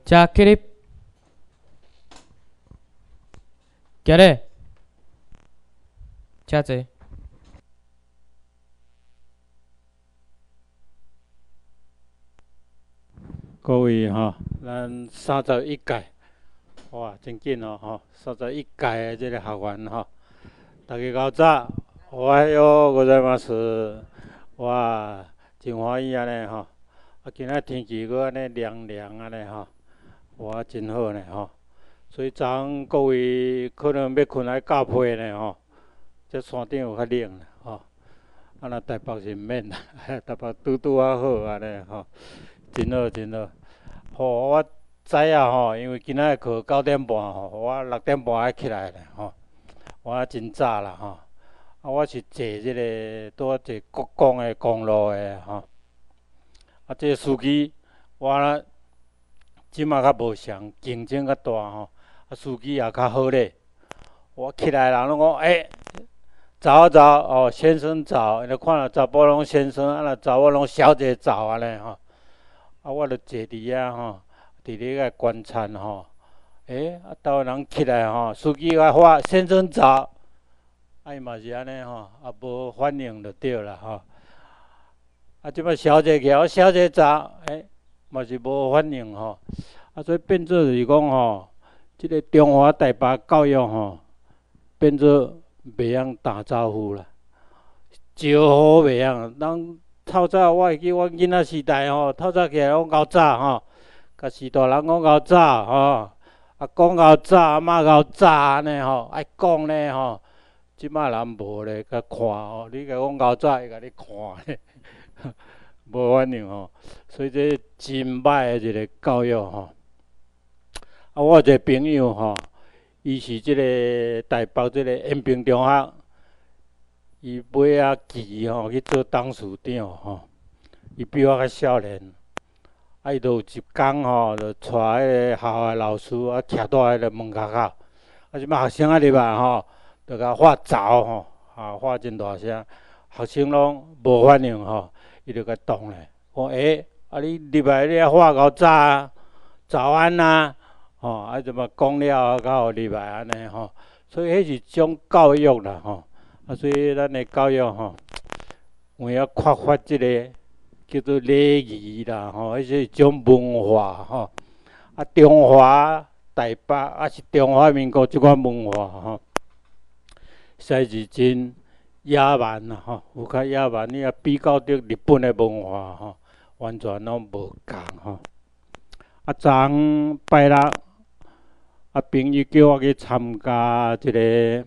자 기립 깨래 자제 各位咱31届，哇，真紧哦，31届的这个学员大家到早，おはようございます。哇，真欢喜安尼今仔天气阁安尼凉凉安尼哇，真好呢所以昨昏各位可能要困来加被呢这山顶有较冷啦台北是毋免啦，台北拄啊好安尼真好真好。我知影因为今仔课9点半我6点半爱起来咧我真早啦我是坐即个拄啊坐国光的公路的这个司机我即马较无像竞争较大司机也较好咧。我起来人拢讲早早先生早，你看到查甫拢先生，查某拢小姐早安尼我就坐伫遐伫咧个观察倒人起来司机甲喊先生早，伊嘛是安尼无反应就对啦即摆小姐起来，小姐早，嘛是无反应所以变做就是讲即个中华台北教育变做袂晓打招呼啦，招呼袂晓，人透早我会记我囡仔时代透早起来讲到早甲时大人讲到早讲到早，阿妈到早安尼爱讲呢即摆人无咧，甲看你甲讲到早，伊甲你看咧，无反应所以这真歹的一个教育我有一个朋友伊是即个台北即个延平中学，伊尾仔期去做董事长伊比我较少年，伊就有一工就带迄个校外老师徛在迄个门口即摆学生入来就甲喊早喊真大声，学生拢无反应伊就甲动咧，讲你入来你还喊到早早安怎么讲了才互入来安尼所以迄是种教育啦所以咱的教育有影缺乏即个叫做礼仪啦迄是一种文化中华台北是中华民国即款文化实在是真野蛮啦有较野蛮，你比较着日本的文化完全拢无共昨昏拜六朋友叫我去参加即个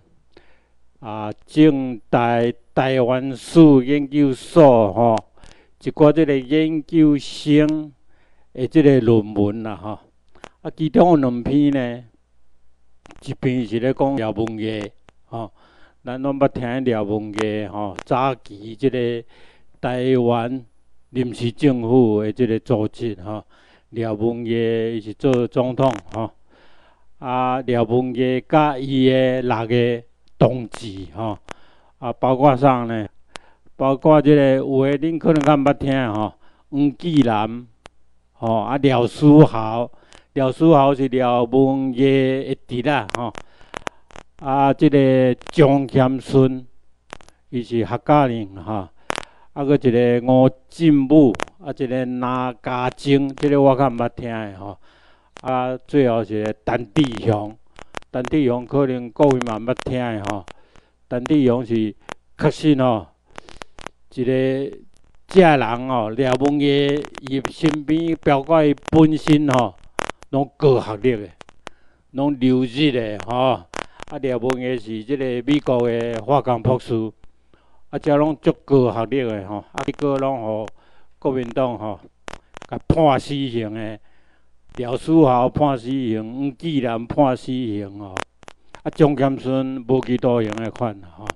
正大台湾史研究所一寡即个研究生的即个论文啦其中有2篇呢，一篇是咧讲廖文艺咱拢捌听廖文艺早期即个台湾临时政府的即个组织廖文艺伊是做总统廖文艺甲伊的6个同志包括啥呢？包括即个有诶恁可能较毋捌听黄继南廖书豪，廖书豪是廖文艺的侄仔即个张谦顺伊是客家人搁一个吴进武一个那家晶，即个我较毋捌听的最后是个陈志雄，陈志雄可能各位嘛毋捌听的陈志雄是确实一个这人廖文艺伊身边包括伊本身拢高学历的，拢留日的廖文艺是即个美国的化工博士遮拢足高学历的结果拢互国民党甲判死刑的。廖书豪判死刑，黄继南判死刑张谦顺无期徒刑的款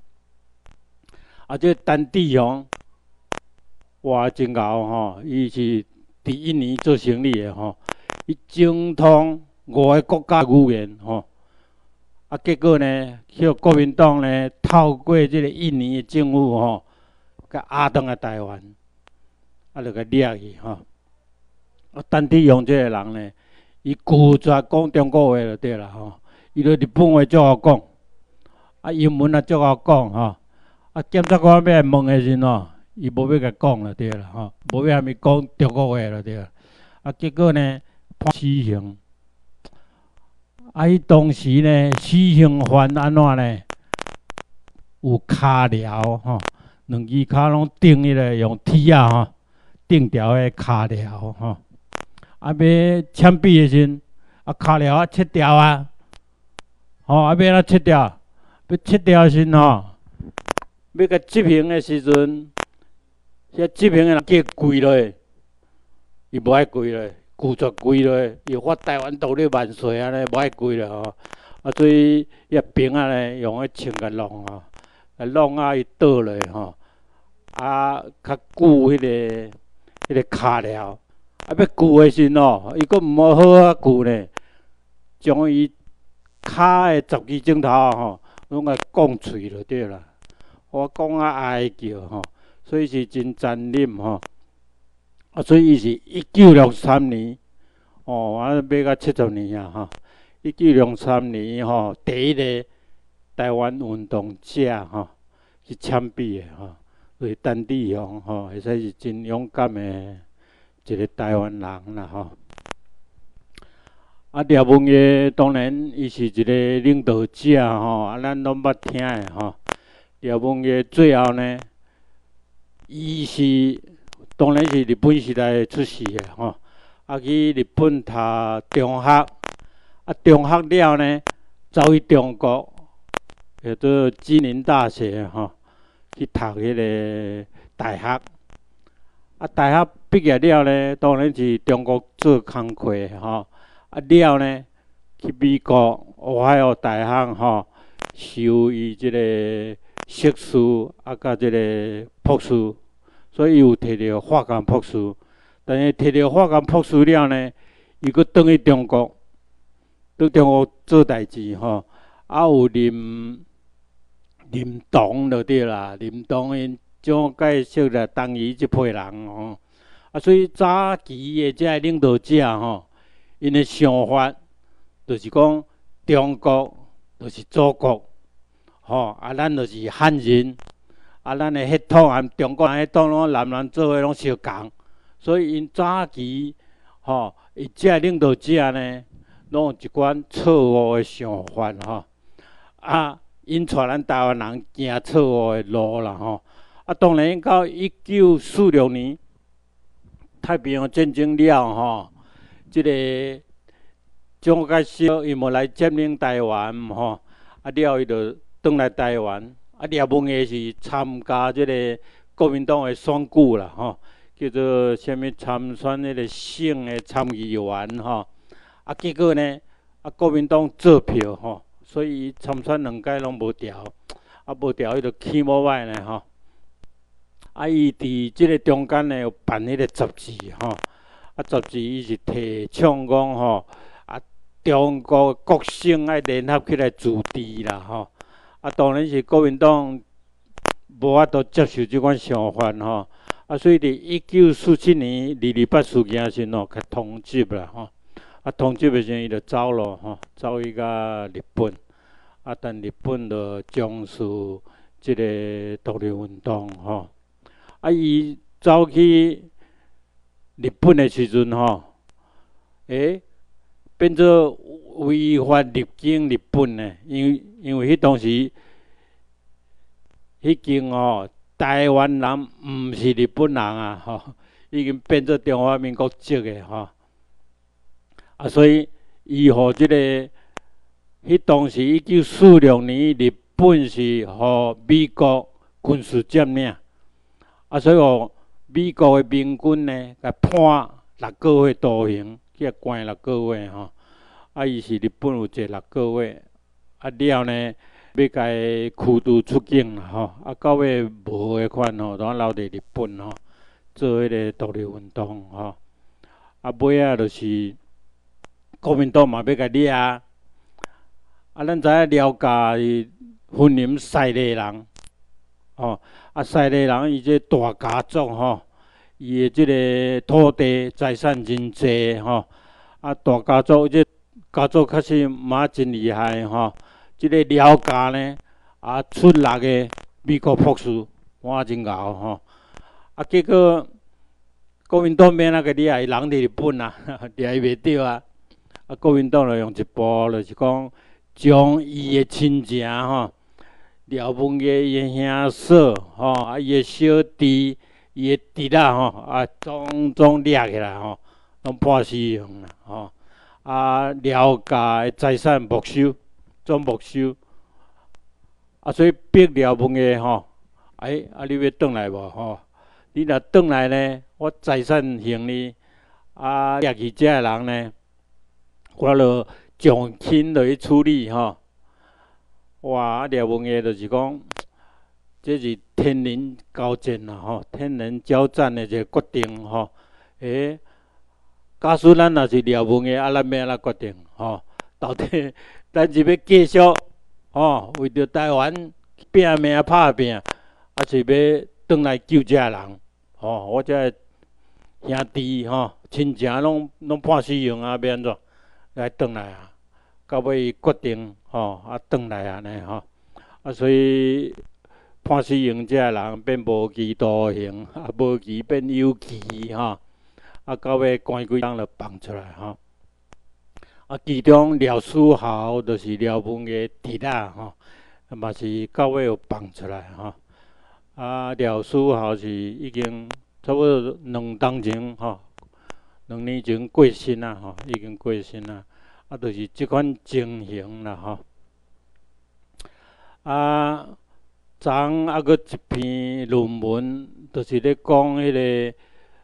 这陈志雄哇真牛伊是伫1年做生理的伊精通5个国家语言结果呢，叫国民党呢透过即个印尼的政府甲压倒来台湾就甲掠去陈志雄这个人呢， 伊拒绝讲中国话就对啦吼，伊就日本话足好讲，英文也足好讲吼，检察官要来问的时吼，伊无要甲讲就对啦吼，无要虾米讲中国话就对啦，结果呢判死刑，伊当时呢死刑犯安怎呢？有骹镣吼，两只骹拢钉迄个用铁吼钉条的骹镣吼。要枪毙的时，骹镣切掉要安怎切掉？要切掉的时吼，要甲执行的时阵，遐执行的人叫跪落，伊无爱跪落，拒绝跪落，伊发台湾独立万岁安尼，无爱跪了吼。所以遐兵仔呢，用迄枪甲弄吼。弄伊倒落吼，较久迄个骹镣，要锯的时吼，伊阁毋好好锯呢，将伊骹的十字钟头吼，拢甲讲碎就对啦。我讲哀叫吼，所以是真残忍吼。所以伊是1963年，要到70年啊吼。1963年吼，第一个台湾运动者吼是枪毙的吼，就是陈志雄吼，会使是真勇敢的一个台湾人啦吼。廖文业当然伊是一个领导者吼，咱拢捌听的吼。廖文业最后呢，伊是当然是日本时代出世的吼，去日本读中学，中学了呢，走去中国。叫做吉林大学吼，去读迄个大学。大学毕业了呢，当然是中国做工课吼。了呢，去美国俄亥俄大学吼，修伊即个硕士甲即个博士，所以伊有摕到化工博士。但是摕到化工博士了呢，伊阁转去中国，伫中国做代志吼，有林东就对啦，林东因怎介绍了当伊即批人吼，所以早期的遮领导者吼，因的想法就是讲中国就是祖国，吼咱就是汉人，咱的血统和中国人血统拢男人做伙拢相共，所以因早期吼，伊遮领导者呢，拢有一款错误的想法吼，因带咱台湾人行错误的路啦吼。当然到1946年太平洋战争了吼，即个蒋介石伊无来占领台湾吼，了伊就转来台湾。廖文业是参加即个国民党的选举啦吼，叫做啥物参选迄个省的参议员吼。结果呢，国民党做票吼。所以参选2届拢无调，无调伊就起无歹呢吼。伊伫即个中间呢有办迄个杂志吼，杂志伊是提倡讲吼，中国各省爱联合起来自治啦吼。当然是国民党无法度接受即款想法吼。所以伫1947年228事件时吼，甲通缉啦吼。通缉的时阵伊就走咯吼，走去到日本。但日本就重视即个独立运动吼。伊走去日本的时阵吼，变做违法入境日本呢。因为迄当时，迄间吼台湾人毋是日本人啊吼，已经变做中华民国籍的吼。所以伊互即个。迄当时1946年，日本是互美国军事占领，所以互美国的民军呢，甲判6个月徒刑，去关6个月吼。伊是日本有坐6个月，了呢，要甲伊驱逐出境啦吼。到尾无迄款吼，当留伫日本吼，做迄个独立运动吼。尾仔就是国民党嘛要甲掠。咱知影了解分林赛雷人，赛雷人伊这大家族吼，伊的即个土地财产真济吼， 大家族这家族确实嘛真厉害吼。这个廖家呢，出6个美国博士，哇真牛吼。结果国民党免那个厉害，人伫日本啊，掠伊袂着啊。国民党就用一步，就是讲将伊的亲情吼，廖文业伊的兄嫂吼，伊的小弟、伊的侄仔吼，总掠起来吼，拢判死刑啦吼。廖家的财产没收，总没收。所以逼廖文业吼，你要转来无吼？你若转来呢，我财产还你。掠去遮的人呢，我就从轻去处理吼。哇！廖文业就是讲，这是天人交战啦吼，天人交战的一个决定吼。假使咱若是廖文业，咱要安怎决定吼？到底咱是要继续吼，为着台湾拼命拍拼，还是要转来救遮人吼？我遮兄弟吼，亲情拢判死刑啊，要安怎来转来啊？到尾决定吼，转来安尼吼。所以判死刑遮人变无期徒刑，无期变有期吼。到尾关几工就放出来吼。其中廖书豪就是廖文的侄仔吼，嘛是到尾有放出来吼。廖书豪是已经差不多2当前吼，2年前过身啊吼，已经过身啊。就是即款情形啦吼。昨搁一篇论文，就是咧讲迄个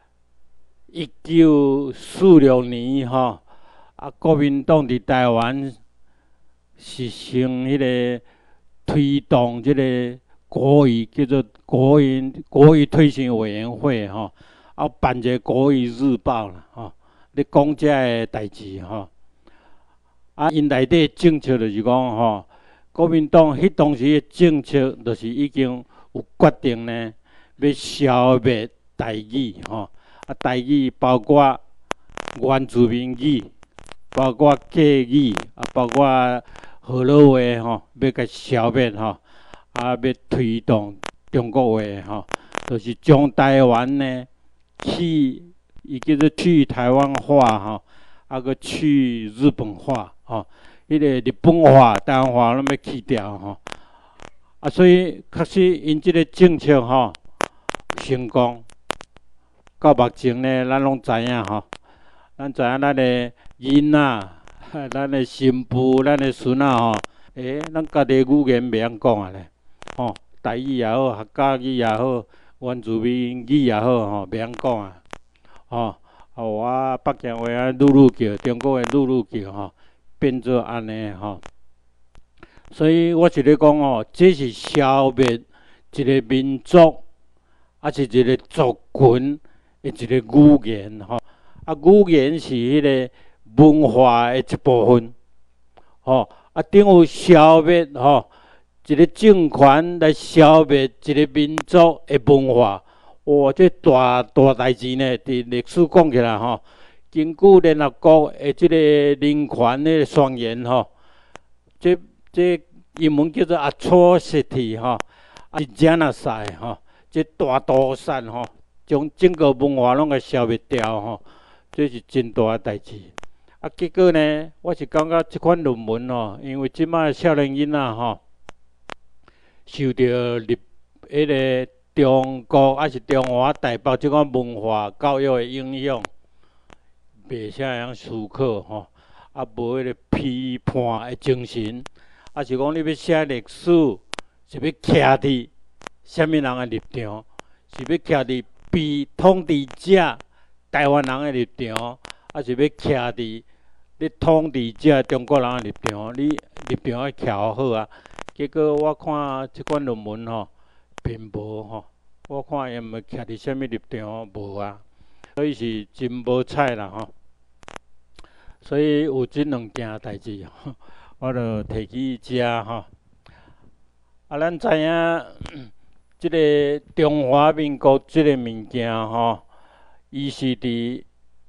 1946年吼，国民党伫台湾实行迄个推动即个国语，叫做国语推行委员会吼，办一个国语日报啦吼，咧讲遮个代志吼。因内底政策就是讲吼，国民党迄当时的政策就是已经有决定呢，要消灭台语吼。台语包括原住民语，包括客语，包括河洛话吼，要甲消灭吼。要推动中国话吼，就是将台湾呢伊叫做去台湾化吼，搁去日本化吼。迄个日本话、台湾话拢要去掉吼。所以确实因即个政策吼成功。到目前呢，咱拢知影吼，咱知影咱的囡仔、咱的新妇、咱的孙仔吼，咱家己语言袂晓讲啊咧，吼，台语也好，客家语也好，原住民语也好吼，袂晓讲啊，吼，我北京话叫，中国话叫吼，变做安尼吼。所以我是咧讲吼，这是消灭一个民族，是一个族群。一个语言吼，语言是迄个文化的一部分，吼，等于消灭吼一个政权来消灭一个民族的文化，哇，这大代志呢！伫历史讲起来吼，根据联合国的即个人权的宣言吼，这英文叫做 atrocity 吼，是genocide 吼，这大屠杀吼。将整个文化拢给消灭掉吼，这是真大代志。结果呢，我是感觉即款论文吼，因为即摆少年囡仔吼，受到迄个中国还是中华台北即款文化教育的影响，袂啥会晓思考吼，无迄个批判的精神，是讲你要写历史，是要徛伫啥物人的立场，是要徛伫被统治者台湾人的立场，是要徛伫咧统治者中国人的立场，你立场要徛好啊。结果我看即款论文吼，并无吼，我看伊毋徛伫啥物立场无啊，所以是真无彩啦吼。所以有即2件代志吼，我就提起遮吼。咱知影。即个中华民国即个物件吼，伊是伫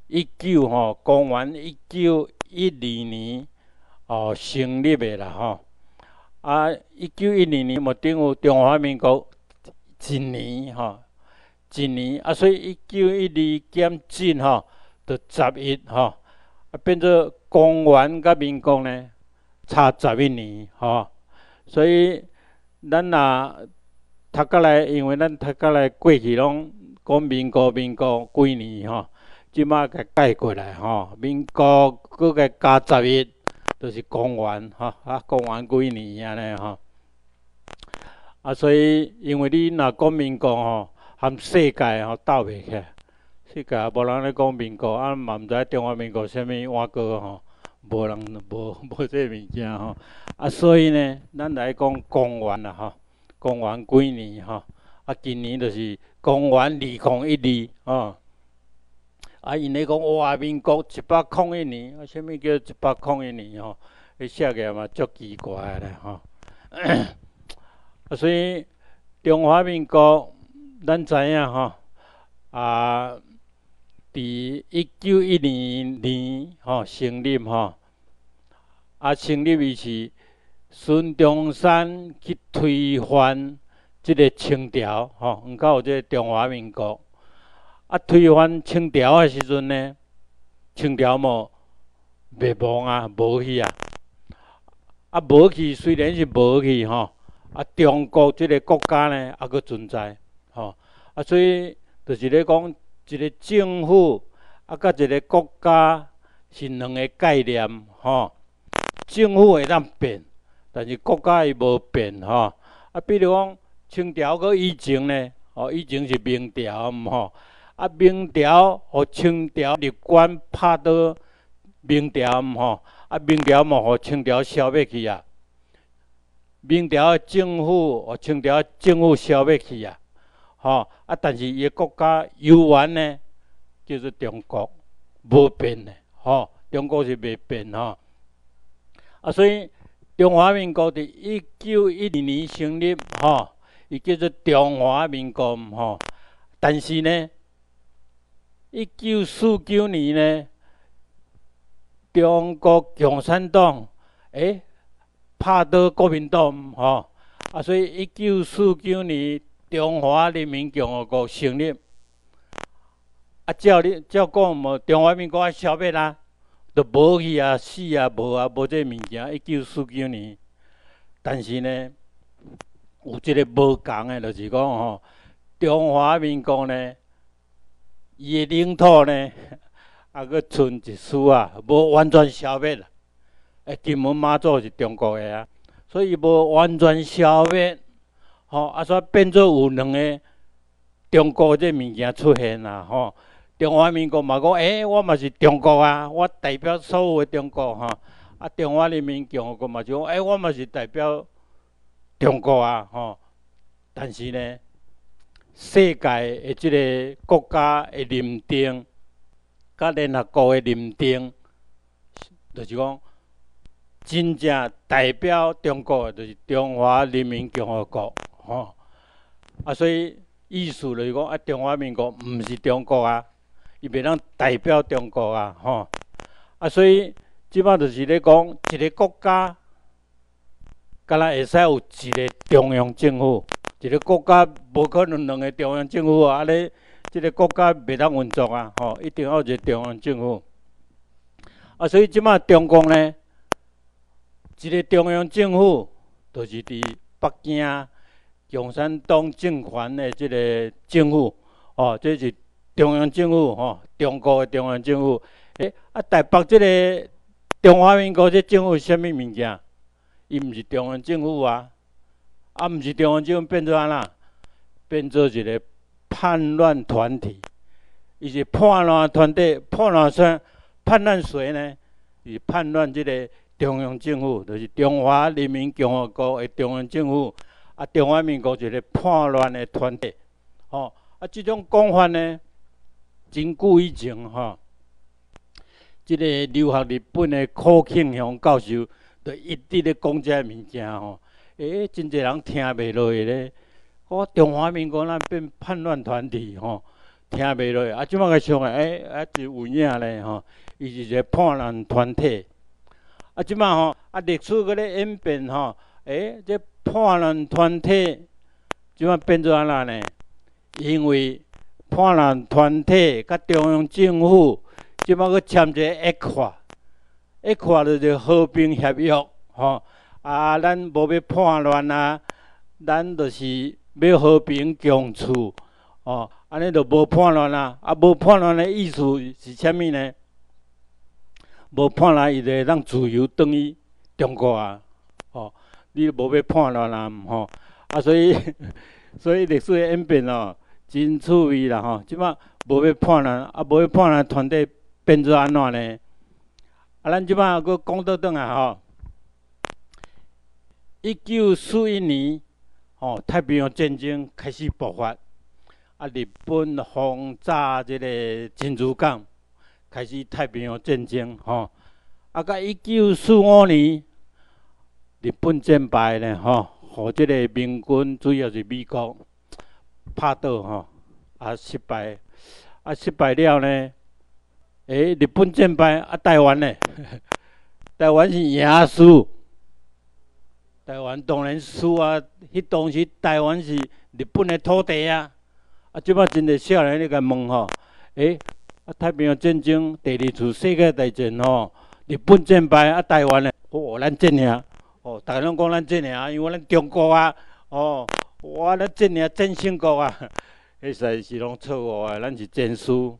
公元1912年成立的啦吼。1912年无等于中华民国一年一年所以1912减进就11变做公元甲民国呢差11年所以咱若读过来，因为咱读过来过去拢讲民国几年即马甲改过来民国佫甲加11，就是公元公元几年安尼所以因为你若讲民国含世界斗袂起来，世界也无人咧讲民国嘛毋知中华民国啥物碗糕无人无这物件所以呢，咱来讲公元啦公元几年今年就是公元2012因咧讲哇，民国101年啥物叫101年伊写起来嘛足奇怪咧所以中华民国咱知影伫1912年成立成立伊是孙中山去推翻即个清朝毋到有即个中华民国推翻清朝的时阵呢，清朝灭亡无去无去虽然是无去中国即个国家呢还佫存在所以就是咧讲一个政府甲一个国家是两个概念政府会当变，但是国家伊无变比如讲清朝佮以前呢以前是明朝明朝互清朝入关拍倒明朝明朝互清朝消灭去明朝的政府互清朝政府消灭去但是伊的国家悠远呢叫做中国，无变的中国是袂变所以中华民国伫1912年成立伊叫做中华民国但是呢1949年呢，中国共产党拍倒国民党所以1949年中华人民共和国成立照讲无中华民国消灭就无去死无这物件1949年，但是呢有一个无共的，就是讲中华民国呢伊的领土呢佫剩一丝无完全消灭金门马祖是中国的所以无完全消灭所以变做有两个中国这物件出现中华民国嘛讲我嘛是中国我代表所有的中国中华人民共和国嘛就讲我嘛是代表中国但是呢世界的即个国家的认定甲联合国的认定，就是讲真正代表中国的就是中华人民共和国所以意思就是讲中华民国毋是中国伊袂当代表中国所以即摆就是咧讲一个国家敢若会使有一个中央政府，一个国家无可能两个中央政府咧即个国家袂当运作一定要有一个中央政府所以即摆中国呢一个中央政府就是伫北京共产党政权的即个政府这是中央政府中国的中央政府台北即个中华民国这政府是啥物物件？伊毋是中央政府毋是中央政府变做安那？变做一个叛乱团体。伊是叛乱团体，叛乱谁呢？是叛乱即个中央政府，就是中华人民共和国的中央政府中华民国一个叛乱的团体即种讲法呢，真久以前即个留学日本的柯庆祥教授，就一直咧讲这物件真侪人听袂落去咧。中华民国那变叛乱团体听袂落，啊，即摆个上诶，是有影咧吼，伊是一个叛乱团体。啊，即摆吼，历史搁咧演变吼，这叛乱团体即摆变做安怎呢？因为叛乱团体甲中央政府即摆搁签一个约法就是和平协约吼。咱无要叛乱啊，咱就是要和平共处哦。安尼就无叛乱啊。无叛乱的意思是啥物呢？无叛乱，伊就会当自由转去中国啊。哦，你无要叛乱啊，吼。所以历史的演变哦，真趣味啦吼。即摆无要叛乱，无要叛乱团体变做安怎呢？咱即摆搁讲倒转来吼。1941年，太平洋战争开始爆发，日本轰炸这个珍珠港，开始太平洋战争，到1945年，日本战败咧，互这个民军主要是美国拍倒，失败，失败了呢，日本战败，台湾呢？台湾是赢输。台湾当然输啊！迄当时台湾是日本的土地啊！即摆真侪少年咧甲问吼，太平洋战争第二次世界大战日本战败台湾咧，咱这尔，逐个拢讲咱这尔，因为咱中国啊，咱这尔战胜国啊，迄实在是拢错误啊！咱是战输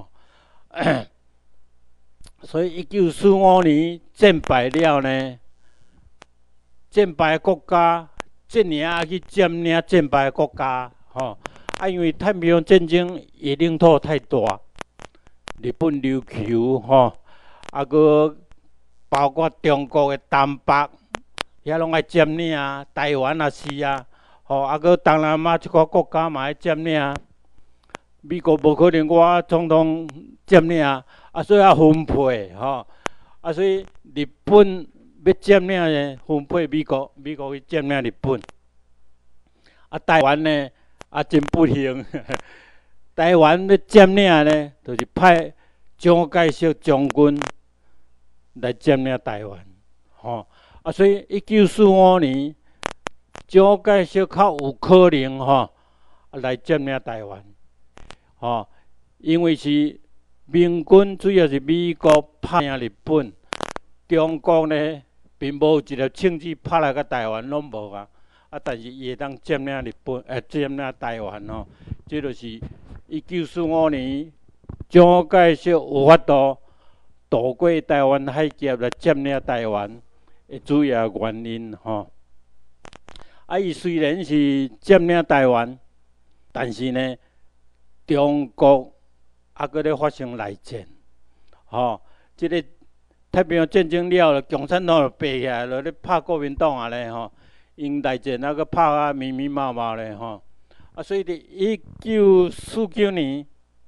所以1945年战败了呢。战败国家，这尔去占领战败国家，因为太平洋战争伊领土太大，日本琉球，搁包括中国的东北，遐拢爱占领啊，台湾也是啊，搁东南亚即个国家嘛爱占领，美国无可能我总统占领所以分配，所以日本。要占领呢，分配美国，美国去占领日本。台湾呢，真不幸，台湾要占领呢，就是派蒋介石将军来占领台湾。所以1945年，蒋介石较有可能来占领台湾。因为是民军主要是美国拍赢日本，中国呢。并无一粒枪支拍来个台湾拢无啊！但是伊会当占领日本，占领台湾这就是1945年蒋介石有法度渡过台湾海峡来占领台湾的主要原因伊虽然是占领台湾，但是呢，中国搁咧发生内战，这个。太平洋战争了，共产党就爬起来了，咧拍国民党咧因内战搁拍密密麻麻咧所以伫1949年，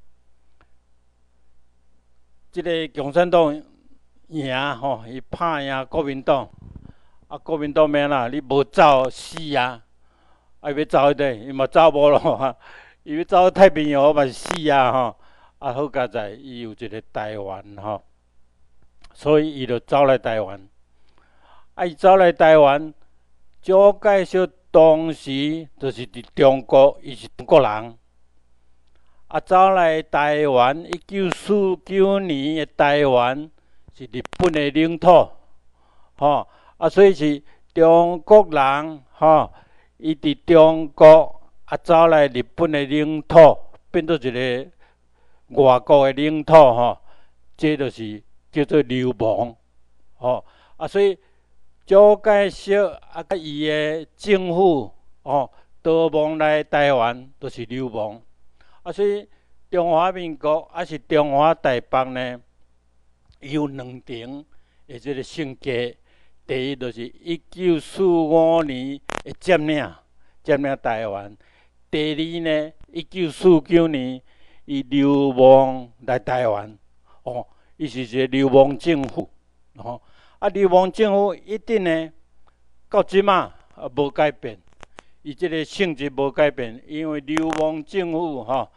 这个共产党赢伊拍赢国民党，国民党咩啦？你无走死啊！要走迄块，伊嘛走无咯伊要走太平洋嘛是死啊好佳在伊有一个台湾所以伊就走来台湾。伊走来台湾，蒋介石当时就是伫中国，伊是中国人。走来台湾，1949年的台湾是日本的领土，所以是中国人，伊伫中国走来日本的领土，变做一个外国的领土，这就是叫做流亡，所以蒋介石甲伊的政府，逃亡来台湾，都是流亡。所以中华民国是中华台北呢，有两层的这个性格。第一就是1945年的占领台湾；第二呢，1949年伊流亡来台湾，伊是一个流亡政府，流亡政府一定呢，到即马无改变，伊即个性质无改变，因为流亡政府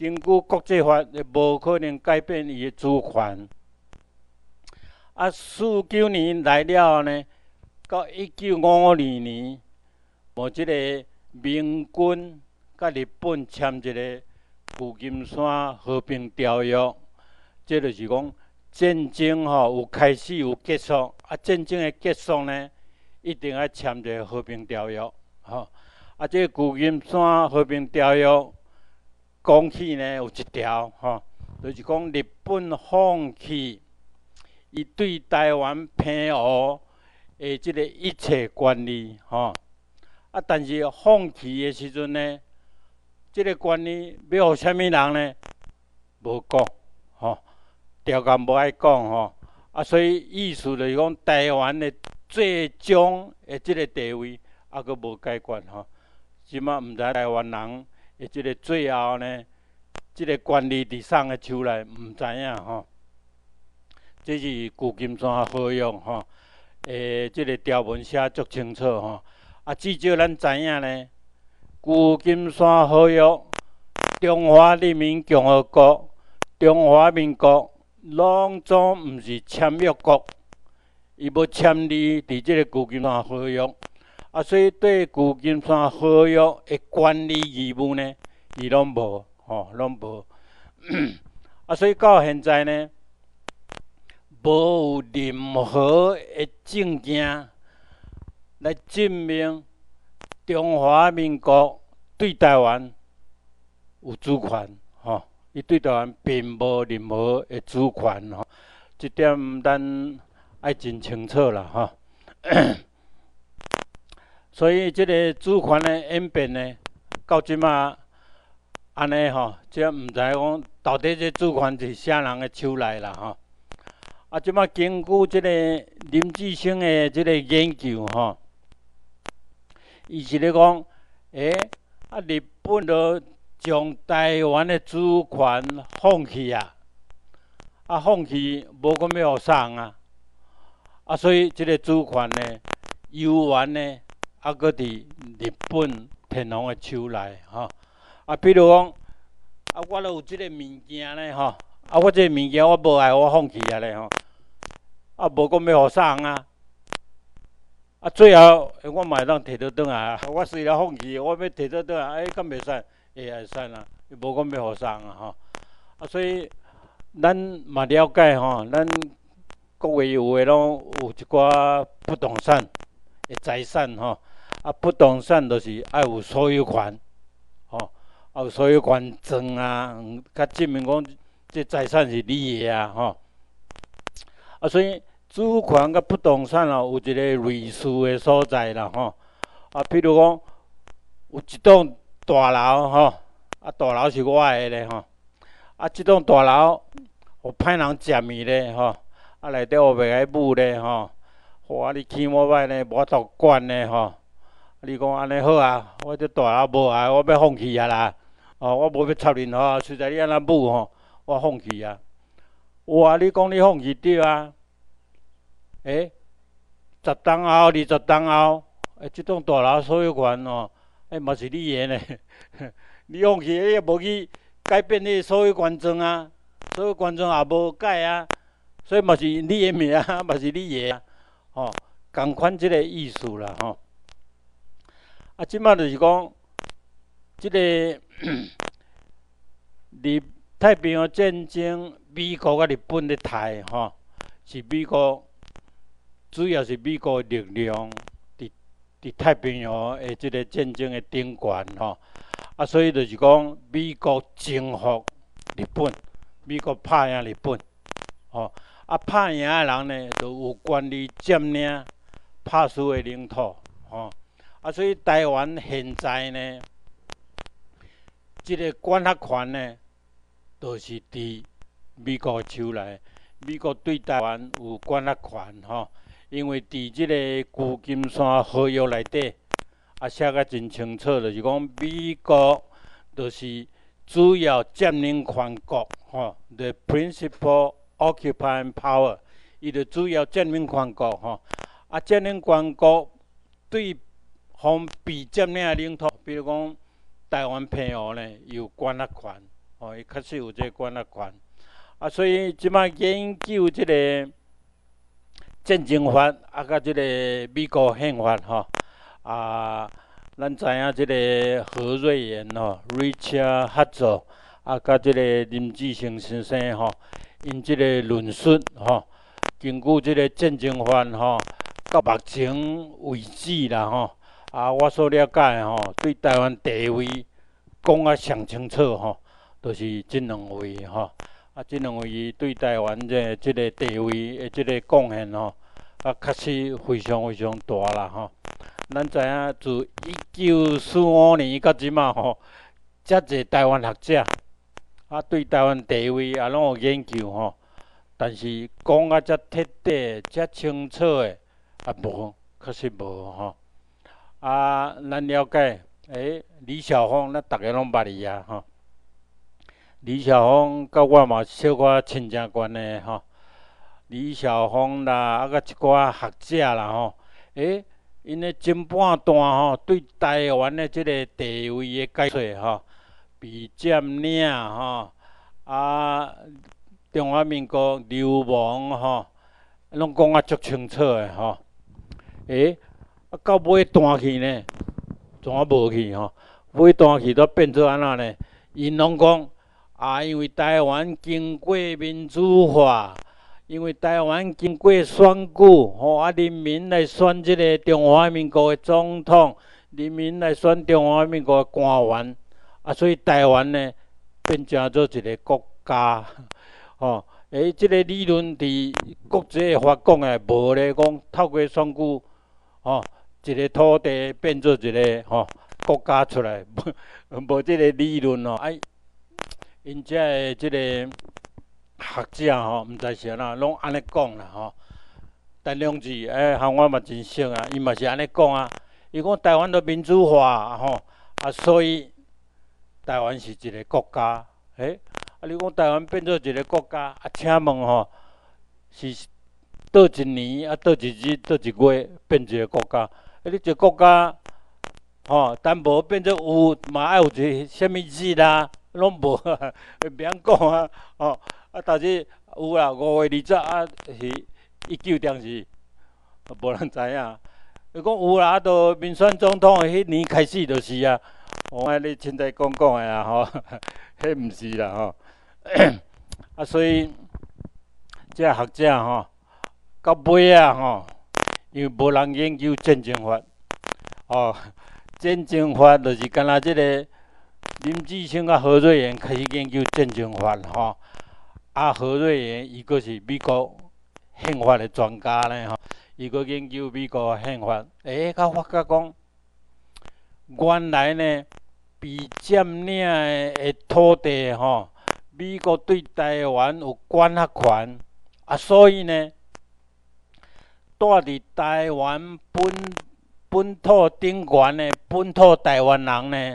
根据国际法，也无可能改变伊的主权。49年来了后呢，到1952年，无即个盟军甲日本签一个旧金山和平条约，即就是讲战争有开始有结束，战争的结束呢，一定要签一个和平条约，这个旧金山和平条约讲起呢有一条，就是讲日本放弃伊对台湾澎湖的即个一切权利，但是放弃的时阵呢，即个权利要互啥物人呢？无讲，条件无爱讲，所以意思就是讲台湾的最终的即个地位阁无解决，即马毋知台湾人的即个最后呢，即个权利伫谁的手内，毋知影，这是旧金山合约，即个条文写足清楚，至少咱知影呢，旧金山合约，中华人民共和国、中华民国拢总毋是签约国，伊要签字伫即个旧金山合约，所以对旧金山合约的权利义务呢，伊拢无，拢无。所以到现在呢，无有任何的证件来证明中华民国对台湾有主权，伊对台湾并无任何的主权，这点咱爱真清楚啦，所以这个主权的演变呢，到即马安尼即毋知讲到底这主权是啥人的手内啦，即马根据即个林志升的即个研究，伊是咧讲，日本就将台湾的主权放弃啊，放弃无讲要互啥人啊，所以即个主权呢，悠远呢，搁伫日本天皇的手内，比如讲，我有即个物件呢，我即个物件我无爱，我放弃啊咧，无讲要互啥人最后我嘛会当摕倒转来，我虽然放弃，我要摕倒转来，敢袂使？会使啦，无讲要互啥人所以咱嘛了解咱国外有诶拢有一寡不动产的财产不动产就是爱有所有权，有所有权证甲证明讲这财产是你的所以主权甲不动产有一个类似的所在啦譬如讲有一栋大楼大楼是我的咧这栋大楼有歹人占去咧内底有白个母咧你起我歹咧，无法度管咧你讲安尼好啊，我这大楼无爱，我要放弃啦我无要插任实在你安那母我放弃啊。哇！你讲你放弃对啊？10栋后、20栋后，这栋大楼所有权嘛是你的呢。你放弃，你也无去改变你所有权证所有权证也无改所以嘛是你的名嘛是你的同款即个意思啦即马就是讲，即个太平洋战争，美国甲日本咧刣是美国，主要是美国力量伫太平洋的即个战争的顶悬所以就是讲美国征服日本，美国拍赢日本拍赢的人呢，就有权利占领拍输的领土所以台湾现在呢，即个管辖权呢，就是伫美国的手内。美国对台湾有管辖权因为伫即个旧金山合约内底写甲真清楚，就是讲美国就是主要占领权国the principal occupying power， 伊就主要占领权国占领权国对方被占领的领土，比如讲台湾澎湖呢，有管辖权吼，伊确实有这管辖权。啊，所以即摆研究即个战争法，啊，甲即个美国宪法吼，啊，咱知影即个何瑞元吼 ，Richard Hutzel， 啊，甲即个林志胜先生吼，因即个论述吼，根据即个战争法吼，到目前为止啦吼，啊，我所了解吼，对台湾地位讲啊上清楚吼，就是即两位吼。啊，即两位对台湾即个地位的即个贡献吼，啊，确实非常非常大啦吼。咱知影自1945年到即马吼，遮侪台湾学者啊，对台湾地位也拢有研究吼。但是讲啊，遮彻底、遮清楚的啊无，确实无吼。啊，咱了解，李晓峰，咱大家拢捌伊啊吼。李晓峰甲我嘛小可亲情关系吼。李晓峰啦，啊，甲一寡学者啦吼，因的前半段吼，对台湾的即个地位的解说吼，比占领吼，啊，中华民国流亡吼，拢讲啊足清楚的吼。啊，到尾段去呢，怎啊无去吼？尾段去都变做安怎呢？因拢讲。啊，因为台湾经过民主化，因为台湾经过选举，吼啊，人民来选即个中华民国的总统，人民来选中华民国的官员，啊，所以台湾呢变成做一个国家，吼，即个理论伫国际的法讲诶，无咧讲透过选举，吼，一个土地变做一个国家出来，无即个理论哦，因遮的即个学者吼，毋知是安怎，拢安尼讲啦吼。陈良志，和我嘛真熟啊，伊嘛是安尼讲啊。伊讲台湾都民主化吼，啊，所以台湾是一个国家。啊，你讲台湾变做一个国家，啊，请问吼，是倒一年啊，倒一日，倒一月变一个国家？你一个国家吼，但无变做有，嘛爱有一个什物日啦？拢无啊，袂晓讲啊，啊，但是有啦，5月20啊，是19定是，无人知影。伊讲有啦，啊，都民选总统的迄年开始就是啊。我你凊彩讲的啊，吼，迄毋是啦，吼。啊，所以这学者吼，到尾啊，吼，因为无人研究战争法，战争法就是干那即个。林志胜甲何瑞元开始研究战争法吼，啊何瑞元伊阁是美国宪法的专家呢吼，伊阁研究美国宪法，甲发觉讲，原来呢被占领的土地吼，美国对台湾有管辖权，啊所以呢，住伫台湾本土顶悬的本土台湾人呢。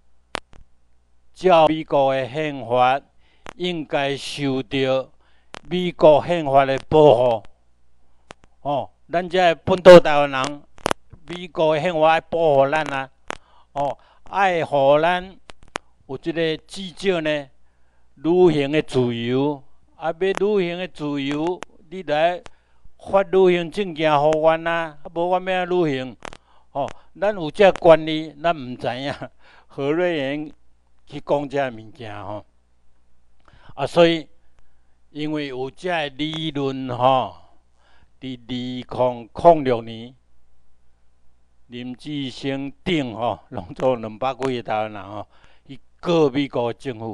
照美国的宪法，应该受到美国宪法的保护。咱遮个本土台湾人，美国的宪法爱保护咱啊。爱互咱有即个至少呢，旅行的自由。啊，要旅行的自由，你来发旅行证件互阮啊，啊无阮要旅行。咱有遮权利，咱毋知影。何瑞元。去讲遮物件吼，啊，所以因为有遮个理论吼，伫2006年，林志胜等吼，拢做200几个台湾人吼，去告美国政府，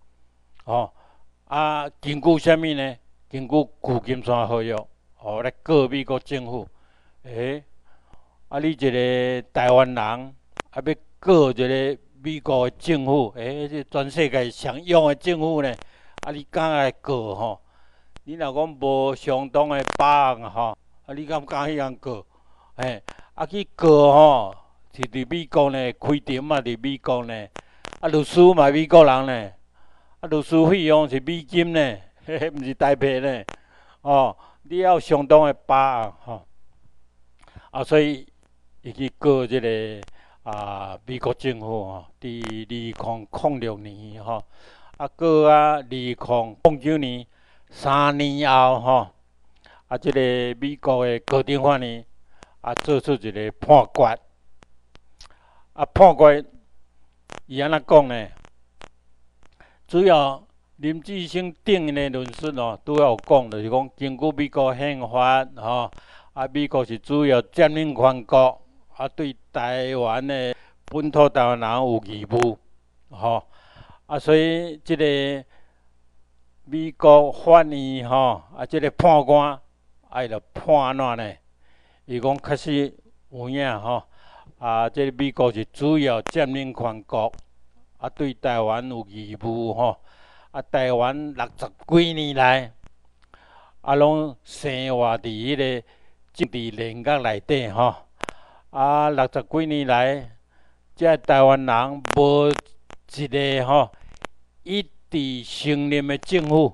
啊，根据啥物呢？根据旧金山合约，来告美国政府，啊，你一个台湾人，啊，要告一个。美国的政府，这全世界上勇的政府呢？啊，你敢来告吼？你若讲无相当的把握吼，啊，你敢去人告？啊去告吼，是伫美国呢，开庭嘛伫美国呢，啊律师嘛美国人呢，啊律师费用是美金呢，毋是台币呢，你要有相当的把握吼，啊，所以伊去告这个。美国政府吼，伫2006年吼， 过2009年3年后吼，即个美国的高等法院做出一个判决，判决伊安怎讲呢？主要林志升顶的论述拄有讲，就是讲根据美国宪法美国是主要占领权国，对台湾的本土台湾人有义务，所以即个美国法院即个判官伊就判安怎呢？伊讲确实有影即个美国是主要占领权国，对台湾有义务台湾60几年来拢生活伫迄个政治联合内底60几年来，这台湾人无一个一直承认的政府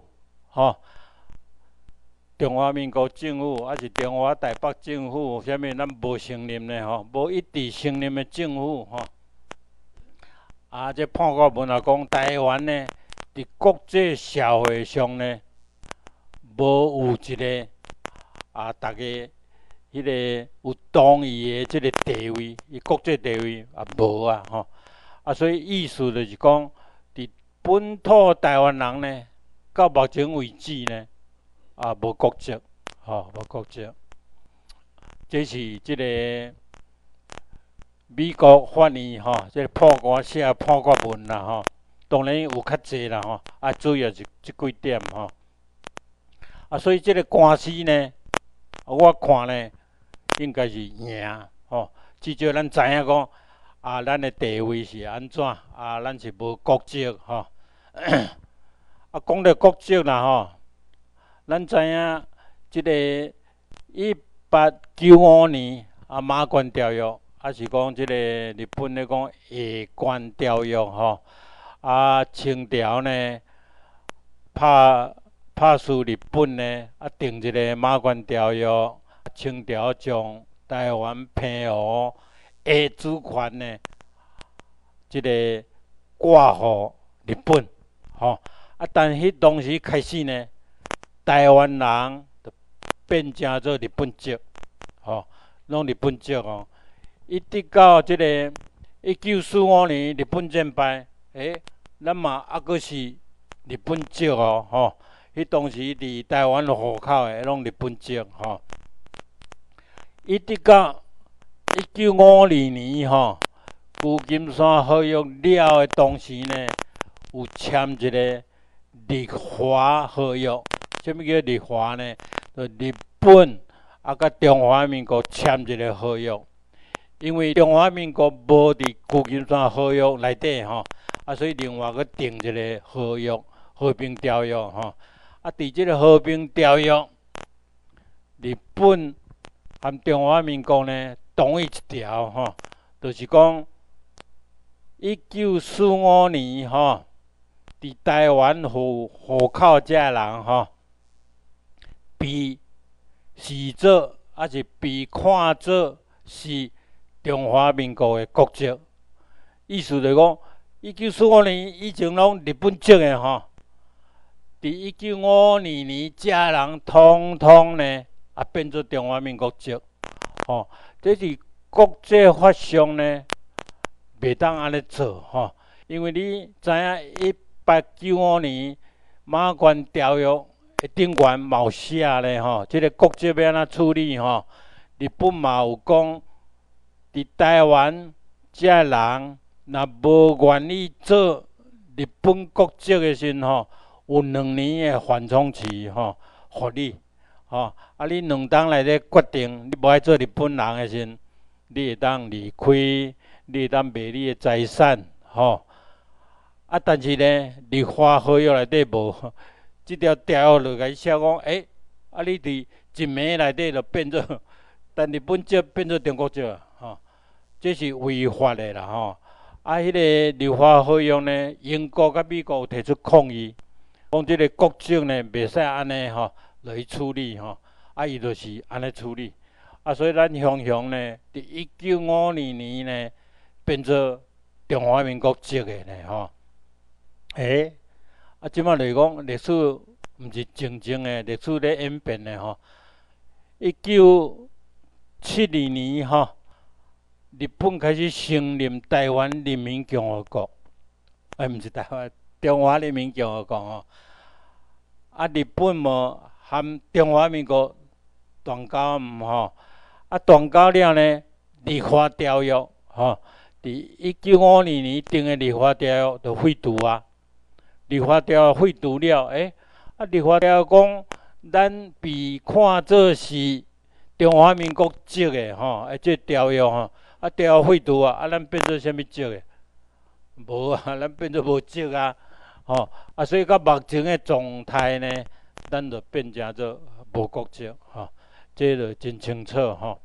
中华民国政府还是中华台北政府，啥物咱无承认的无一直承认的政府这判决文也讲台湾呢，伫国际社会上呢，无有一个大家迄个有同意的即个地位，伊国际地位无所以意思就是讲，伫本土台湾人呢，到目前为止呢，无国籍，无国籍。这是即个美国法院即个判官写判决文啦当然有较济啦主要是即几点所以即个官司呢，我看呢，应该是赢至少咱知影讲咱的地位是安怎咱是无国籍讲到国籍啦咱知影即个1895年马关条约，是讲即个日本咧讲下关条约清朝呢拍输日本呢定一个马关条约，清朝将台湾澎湖的主权呢，即个挂予日本但迄当时开始呢，台湾人就变成做日本籍拢日本籍一直到即个1945年日本战败，咱嘛阁是日本籍迄当时伫台湾户口的拢日本籍一直到1952年旧金山合约了的当时呢，有签一个日华合约。什么叫日华呢？就日本甲中华民国签一个合约。因为中华民国无伫旧金山合约内底所以另外佫定一个合约和平条约伫即个和平条约，日本和中华民国呢同意一条就是讲1945年伫台湾户口遮人被视作是被看作是中华民国的国籍，意思就是讲，1945年以前拢日本籍的伫1952年遮人统统呢变做中华民国籍这是国际法上呢袂当安尼做因为你知影1895年马关条约的顶悬嘛有写咧即个国籍要安怎处理日本嘛有讲。伫台湾，遮人若无愿意做日本国籍的时候，有2年的缓冲期互你你2当内底决定你无爱做日本人的时，你会当离开，你会当卖你的财产但是呢，日华合约内底无即条条约就甲伊写讲你伫一暝内底就变做，但日本籍变做中国籍这是违法的啦迄个日华合约呢，英国甲美国有提出抗议，讲即个国籍呢袂使安尼落去处理伊就是安尼处理所以咱雄雄呢，伫1952年呢变做中华民国籍的呢啊，即摆就是讲历史毋是静静的，历史咧演变的吼。1972年吼，日本开始承认台湾人民共和国，毋是台湾，中华人民共和国吼。啊，日本无含中华民国断交吼，啊断交了呢，立法条约吼，伫1952年定的立法条约就废除啊。立法条约废除了，立法条约讲，咱被看作是中华民国籍的吼，这条约吼，啊条约废除啊，咱变做啥物籍的？无啊，咱变做无籍啊，吼，所以到目前的状态呢，咱就变成做无国籍吼，这就真清楚吼。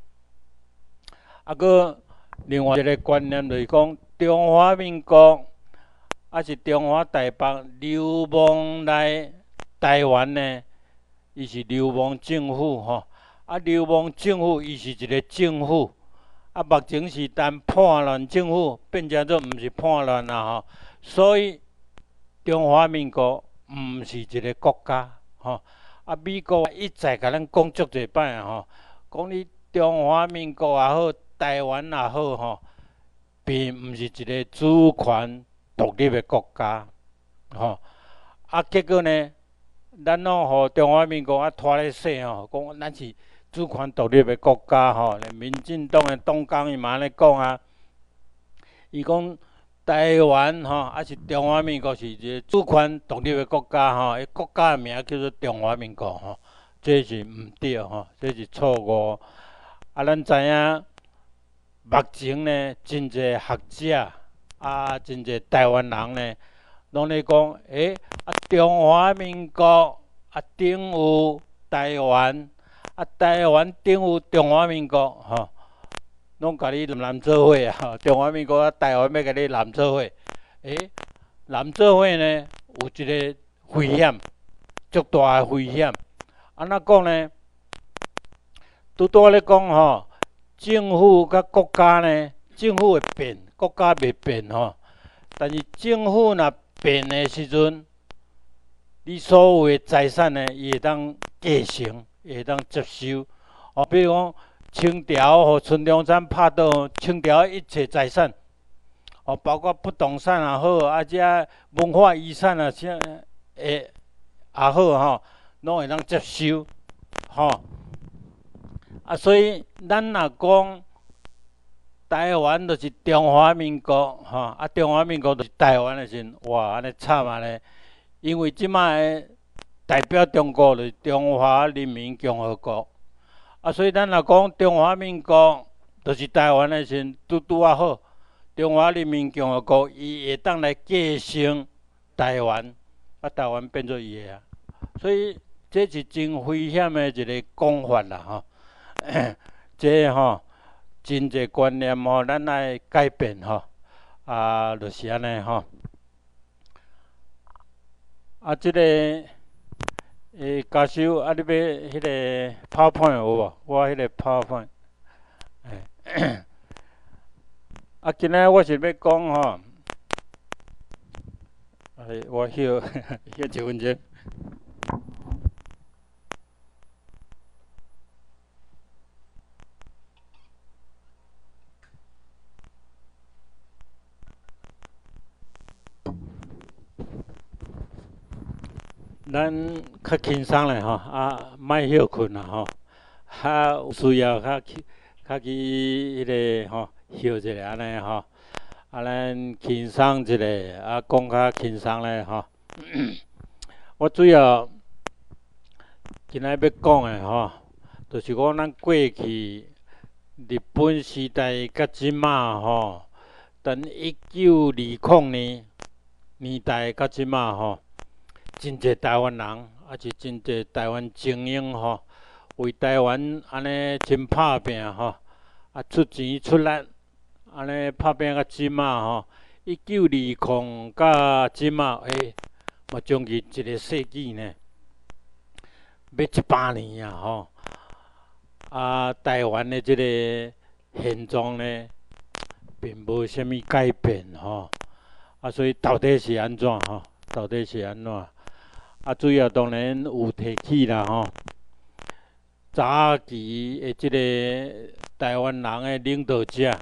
另外一个观念就是讲，中华民国。是中华台北流亡来台湾呢，伊是流亡政府吼。流亡政府伊是一个政府，目前是当叛乱政府，变成做毋是叛乱啦吼。所以中华民国毋是一个国家吼。美国一再甲咱讲足侪摆吼，讲你中华民国也好，台湾也好吼，并毋是一个主权。独立的国家，吼，结果呢，咱拢互中华民国拖咧洗吼，讲咱是主权独立的国家吼。连民进党的党工伊嘛安尼讲啊，伊讲台湾吼，是中华民国是一个主权独立的国家吼，伊国家的名叫做中华民国吼，这是毋对吼，这是错误。咱知影目前呢，真侪学者。真侪台湾人呢，拢咧讲，中华民国顶有台湾，台湾顶有中华民国，吼，拢甲你揽做伙啊！中华民国台湾要甲你揽做伙，揽做伙呢，有一个危险，足大的危险。怎讲呢？拄咧讲吼，政府甲国家呢，政府会变。国家袂变吼，但是政府若变的时阵，你所有的财产呢，伊会当继承，会当接收。比如讲清朝和孙中山拍倒清朝一切财产，包括不动产也好，这文化遗产啊，也好吼，拢会当接收，吼。所以咱若讲。台湾就是中华民国，吼，中华民国就是台湾的时候，哇，安尼惨啊咧！因为即摆代表中国就是中华人民共和国，所以咱若讲中华民国就是台湾的时候，拄啊好，中华人民共和国伊会当来继承台湾，台湾变做伊的啊，所以这是真危险的一个讲法啦，吼，这吼。真侪观念吼，咱爱改变吼，就是安尼吼。这个教授，你要迄个 PowerPoint 有无？我迄个 PowerPoint。今仔我是要讲吼，我休1分钟。咱较轻松咧吼，莫休困啦吼，有需要较去迄个吼休一下安尼吼，咱轻松一下，讲较轻松咧吼。我主要今仔要讲的吼，就是讲咱过去日本时代甲即马吼，等1920年代甲即马吼。真侪台湾人，是真侪台湾精英吼，为台湾安尼真拍拼吼，出钱出力，安尼拍拼到即马吼，1920到即马，嘛将近一个世纪呢，要100年啊吼。台湾的即个现状呢，并无啥物改变吼，所以到底是安怎吼？ 到底是安怎？啊，主要当然有提起啦吼。早期的即个台湾人的领导者，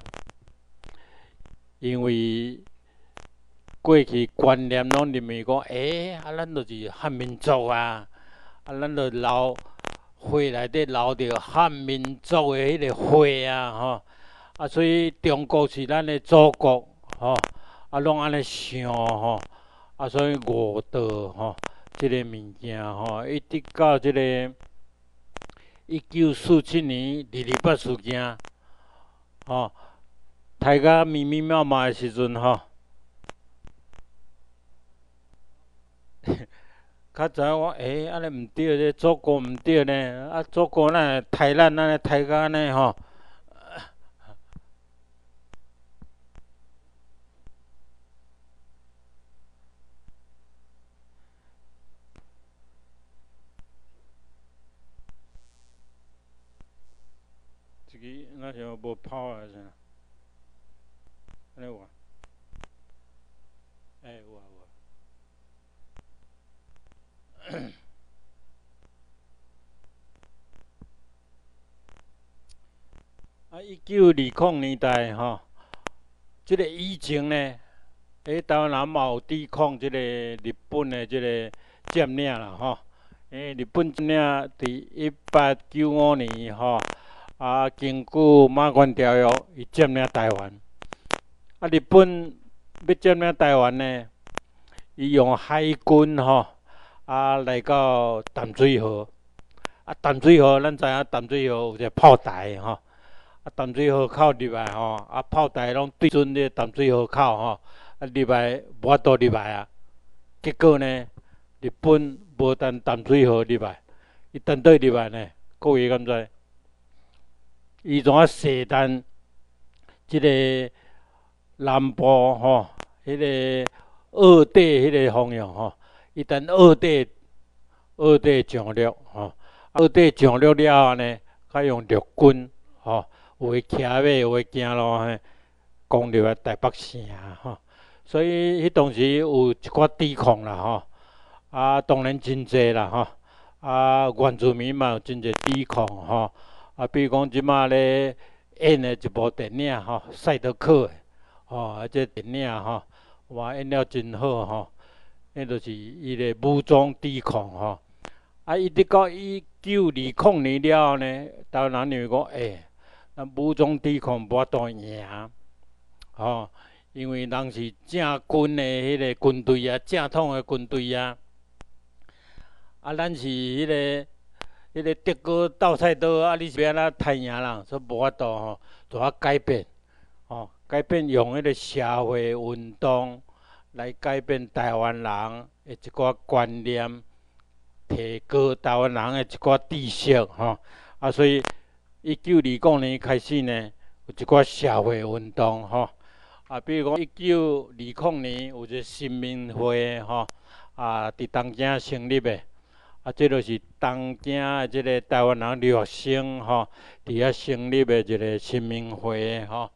因为过去观念拢认为讲，咱就是汉民族啊，咱就留血内底留着汉民族的迄个血啊，吼，所以中国是咱的祖国，吼，拢安尼想吼，所以误导吼，即个物件吼，一直到即个1947年228事件，吼，大家密密麻麻的时阵吼。较知影讲，安尼毋对咧，祖国毋对呢，祖国咱刣咱安尼刣甲安尼吼。这个那像无跑啊啥？安尼有啊？有啊有啊。1920年代吼，即个以前呢，台湾人嘛有抵抗即个日本的即个占领啦吼。日本占领伫1895年吼，根据马关条约，伊占领台湾。日本要占领台湾呢，伊用海军吼，来到淡水河。淡水河，咱知影淡水河有一个炮台吼。淡水河口入来吼，炮台拢对准咧淡水河口吼，入来无法度入来啊。结果呢，日本无等淡水河入来，伊等倒入来呢？各位敢知？伊怎啊射弹即个南部吼，迄个二地迄个方向吼，伊等二地上陆吼，二地上陆了后呢，较用陆军吼。有诶骑马，有诶行路嘿，攻入来台北城吼，所以迄当时有一寡抵抗啦吼，当然真济啦吼，原住民嘛有真济抵抗吼，比如讲即马咧演诶一部电影吼，赛德克诶，吼，这电影吼，哇演了真好吼，迄就是伊咧武装抵抗吼，一直到1920年了后呢，台湾人认为讲武装抵抗无法度赢，吼，因为人是正军的迄个军队啊，正统的军队啊，咱是迄个德国斗菜刀你是要安怎刣赢人，所以无法度吼，就要改变，吼，改变用迄个社会运动来改变台湾人的一寡观念，提高台湾人的一寡知识，吼，所以。1920年开始呢，有一寡社会运动吼，比如讲1920年有一个新民会吼，伫东京成立的，这就是东京的即个台湾人留学生吼，伫遐成立的一个新民会吼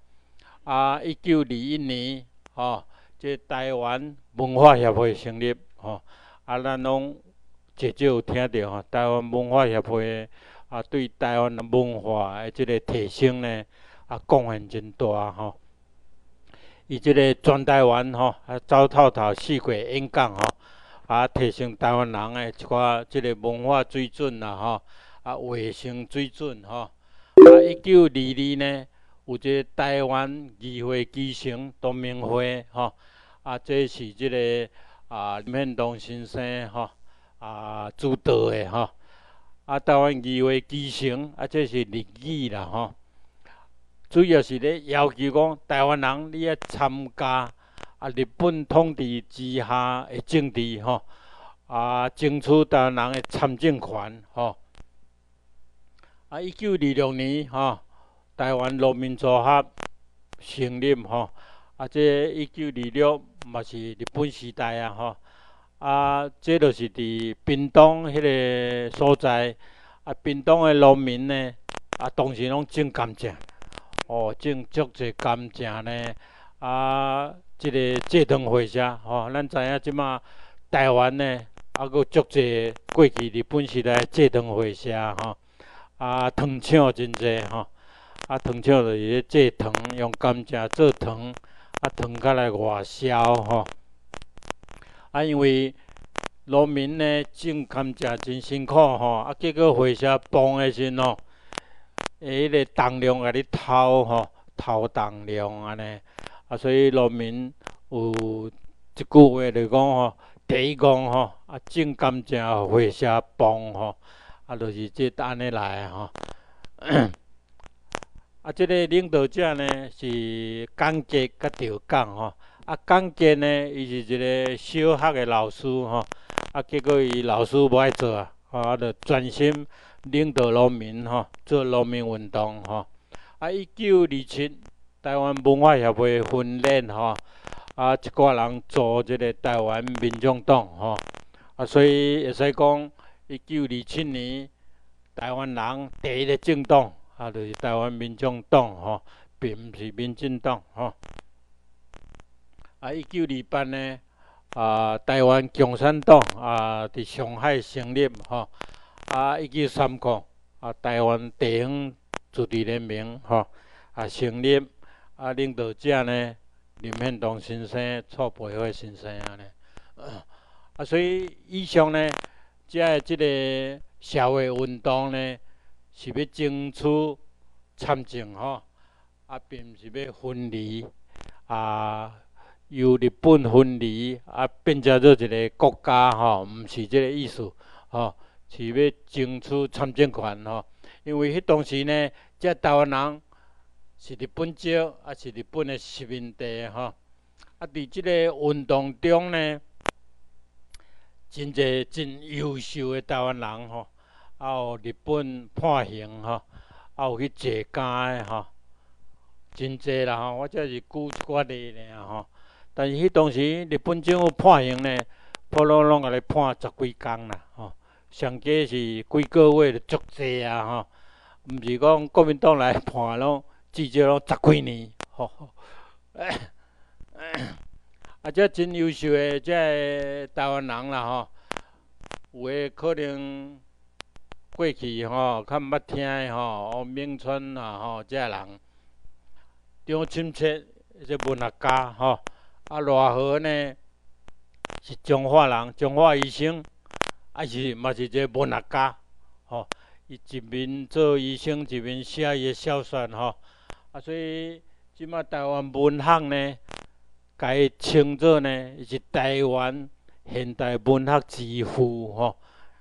，1921年吼，即台湾文化协会成立吼，咱拢至少有听到吼，台湾文化协会。对台湾文化的即个提升呢，贡献真大吼。伊即个全台湾吼，走透透4国演讲吼，提升台湾人的一寡即个文化水准啦吼，卫生水准吼。1922呢，有一个台湾议会基层同盟会吼，这是即个林献堂先生吼，主导的吼。台湾议会基层这是日语啦吼，主要是咧要求讲台湾人你要参加日本统治之下的政治吼，争取台湾人的参政权吼。1926年吼，台湾农民组合成立吼，这1926嘛是日本时代啊吼。这就是伫屏东迄个所在，屏东的农民呢，当时拢种甘蔗，种足侪甘蔗呢，即个蔗糖会社，咱知影即马台湾呢，阁足济过去日本时代制糖会社吼，糖厂真济吼，糖厂就是咧制糖，用甘蔗做糖，糖较来外销吼。因为农民呢种甘蔗真辛苦吼，结果会社崩的时吼，迄个重量甲你偷吼，偷重量安尼，所以农民有一句话就讲吼，第一讲吼，种甘蔗会社崩吼，就是即安尼来吼。即个领导者呢是江杰甲赵刚吼，江杰呢伊是一个小学的老师吼，结果伊老师无爱做就专心领导农民吼，做农民运动吼。1927台湾文化协会分裂吼，一寡人组即个台湾民众党吼，所以会使讲1927年台湾人第一个政党。就是台湾民众党吼，并毋是民进党吼。1928呢，台湾共产党伫上海成立吼。1939台湾地方自治联盟吼成立，领导者呢林献堂先生、蔡培火先生安尼。所以以上呢，即个社会运动呢。是要争取参政吼，并毋是要分离由日本分离变成做一个国家吼，毋是这个意思吼，是要争取参政权吼。因为迄当时呢，这台湾人是日本少，是日本的殖民地吼。伫即个运动中呢，真济真优秀的台湾人吼。有日本判刑吼，有去坐监的吼，真济啦吼。我只是举一寡例尔吼。但是迄当时日本政府判刑呢，普通拢甲你判10几工啦吼，上加是几个月就足济啊吼。毋是讲国民党来判拢至少拢10几年吼。这真优秀的这台湾人啦吼，有诶可能。过去吼，较毋捌听的吼，铭传吼，这人张亲切，这文学家吼，赖和呢是彰化人，彰化医生，嘛是一个文学家吼。伊一面做医生，一面写伊的小说吼。所以即马台湾文学呢，甲伊称作呢，伊是台湾现代文学之父吼。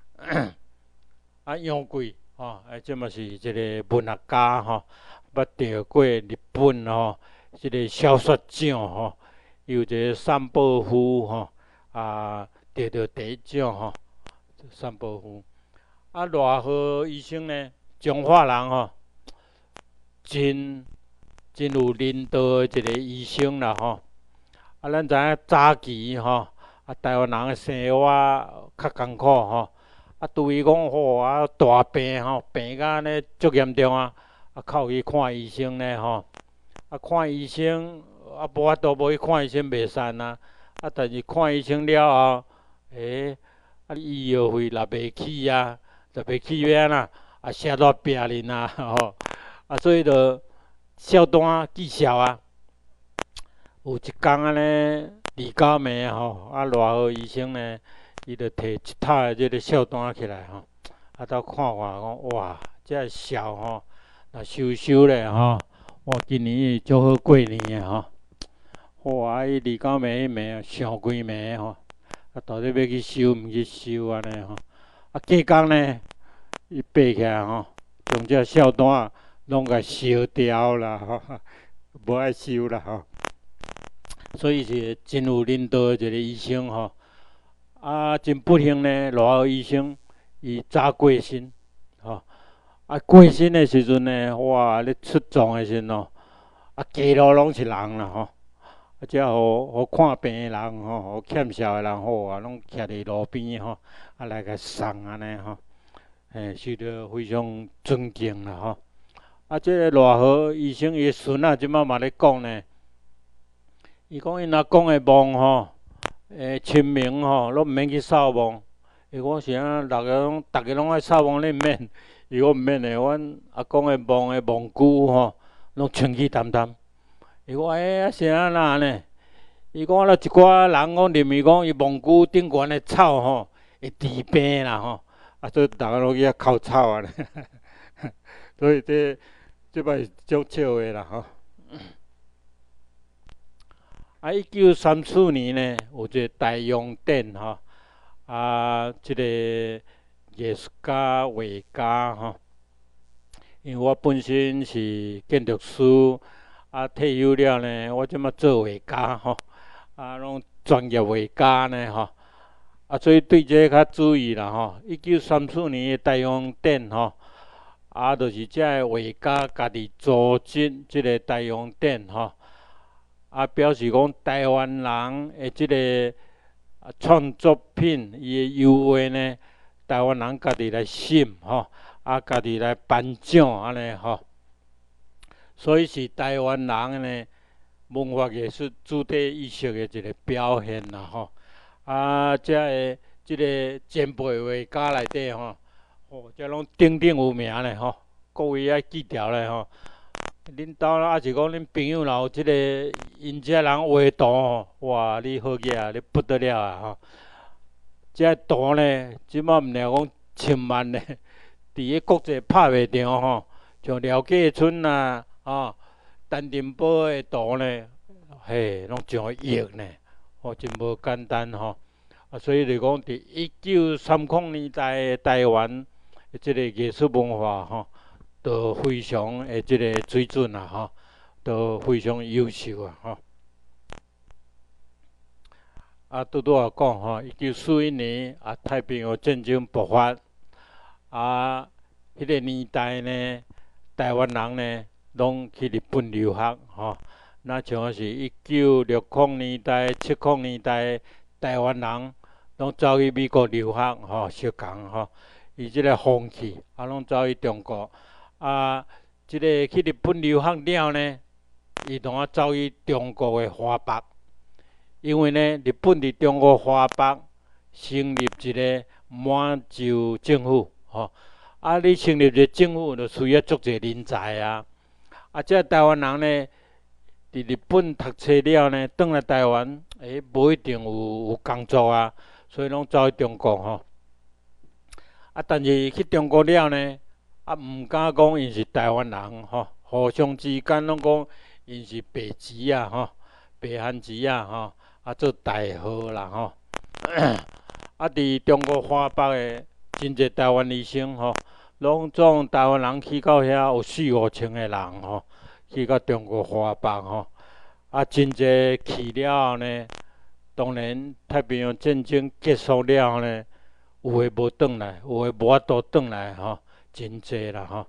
杨贵即嘛是一个文学家吼，捌得过日本吼，即个小说奖吼，有一个三宝夫吼，得到第1奖吼，三宝夫。赖和医生呢，彰化人吼，真有领导的一个医生啦吼。咱知影早期吼，台湾人的生活较艰苦吼。除非讲大病吼，病甲安尼足严重靠去看医生呢吼。看医生无法度无去看医生袂使但是看医生了后，医药费若袂起就袂起要安怎写落病人吼。所以就孝单记孝有一工安尼二九暝吼，赖和医生呢。伊就摕一沓的这个孝单起来吼，到看讲哇，这孝吼，若收咧吼，哇，今年足好过年的吼。哇，伊2九暝迄暝上规暝吼，到底要去收毋去收安尼吼。隔工呢，伊爬起来吼，将这孝单拢甲烧掉啦吼，无爱收啦吼。所以是真有领导的一个医生吼。真不幸呢，赖和医生伊早过身，吼。过身的时阵呢，哇，咧出状的时阵哦，街路拢是人啦吼。即互看病的人吼，互欠孝的人吼拢徛伫路边吼，来甲送安尼吼，受到非常尊敬啦吼。即个赖和医生伊孙即马嘛咧讲呢，伊讲因阿公的梦吼。 清明吼，拢毋免去扫墓。伊讲是啊，逐个拢爱扫墓，你毋免。伊讲毋免诶，阮阿公诶墓诶墓具吼，拢清气淡淡。伊讲啊是安那呢？伊讲了一寡人讲认为讲伊墓具顶悬诶草吼会治病啦吼，所以逐个拢去遐哭草啊咧。所以即摆是足笑诶啦吼。1934年呢，有一个大洋展吼，即个艺术家画家吼，因为我本身是建筑师，退休了呢，我即马做画家吼，拢专业画家呢吼，所以对这较注意啦吼。1934年的大洋展吼，就是这画家家己组织即个大洋展吼。表示讲台湾人的即个创作品，伊的优画呢，台湾人家己来审吼，家己来颁奖安尼吼，所以是台湾人呢文化艺术主体意识的一个表现啦吼。这个即个前辈画家内底吼，这拢鼎鼎有名咧吼，各位爱记条咧吼。恁兜还是讲恁朋友若有即个因遮人画图吼，哇！你好嘢你不得了啊吼！这图呢，即马毋了讲千万咧，伫个国际拍卖场吼，像廖继春啦，陈定波的图呢，嘿，拢上亿呢，真无简单吼。所以就讲伫1930年代的台湾即个艺术文化吼。都非常的即个水准啊，吼，都非常优秀啊，吼。拄拄也讲吼，1941年太平洋战争爆发，迄个年代呢，台湾人呢，拢去日本留学吼。那像是1960年代、70年代，台湾人拢走去美国留学吼，相共吼，伊即个风气拢走去中国。即个去日本留学了呢，伊当走去中国的华北，因为呢，日本伫中国华北成立一个满洲政府，吼，你成立一个政府就需要足侪人才啊，这台湾人呢，伫日本读册了呢，转来台湾，无一定有工作啊，所以拢走去中国吼，但是去中国了呢。毋敢讲因是台湾人吼，互相之间拢讲因是白籍啊吼，白汉籍啊吼，做代号啦吼。伫中国华北的真侪台湾医生吼，拢总台湾人去到遐有4、5千个人吼，去到中国华北吼，真侪去了后呢，当然太平洋战争结束了后呢，有诶无转来，有诶无法度转来吼。真济啦吼，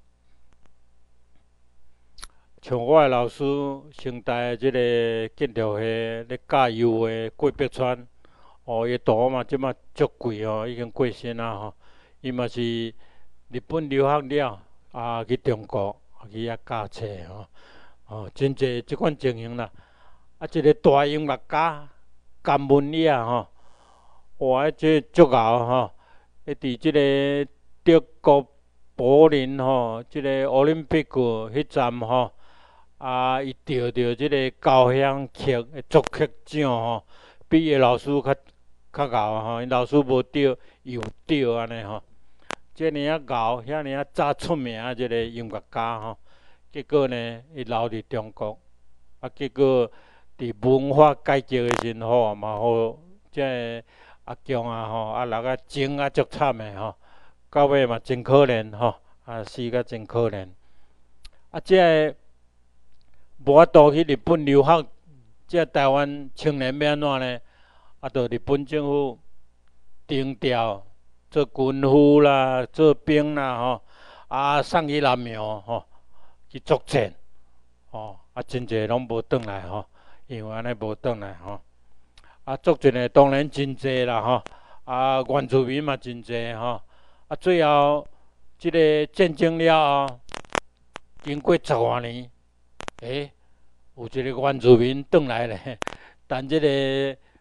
像我诶老师，清代即个建筑系咧教油诶郭碧川，伊图嘛即马足贵哦，已经过身啊吼。伊嘛是日本留学了，去中国去遐教册吼，真济即款情形啦。一个大音乐家甘文也吼，哇，这足敖吼，伫即个德国。柏林吼，即个奥林匹克迄站吼，伊得到即个交响曲的作曲奖吼，比伊老师较敖吼，因老师无得，伊有得安尼吼。遮尔啊敖，遐尔啊早出名即个音乐家吼，结果呢，伊留伫中国，结果伫文化改革的时候嘛，互即个阿强吼，六情足惨的吼。到尾嘛真可怜吼，死甲真可怜。即个无法度去日本留学，即台湾青年要安怎呢？就日本政府征调做军夫啦，做兵啦吼，送去南洋吼去作战，真济拢无转来吼，因为安尼无转来吼。作战的当然真济啦吼，原住民嘛真济吼。最后，即个战争了后，经过10多年，有一个原住民转来咧，但即个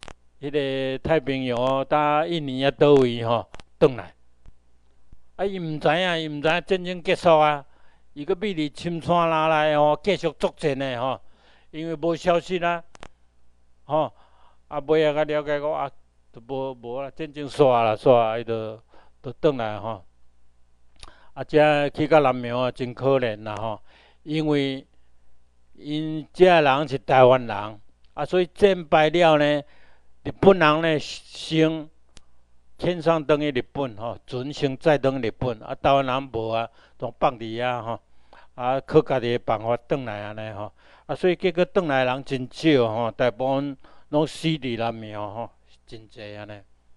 迄个太平洋搭印尼啊倒位吼，转来。啊，伊毋知影战争结束啊，伊搁秘伫深山哪来吼，继续作战的吼，因为无消息啦，吼，啊，尾啊，甲了解讲啊，都无啦，战争煞啦，伊就转来吼。啊，遮去到南苗啊，真可怜啦吼，因为因遮人是台湾人，啊，所以战败了呢，日本人呢先遣送转去日本吼，船先载转日本，啊，台湾人无啊，都放伫遐吼，啊，靠家己的办法转来安尼吼，啊，所以结果转来人真少吼，大部分拢死伫南苗吼，真济安尼。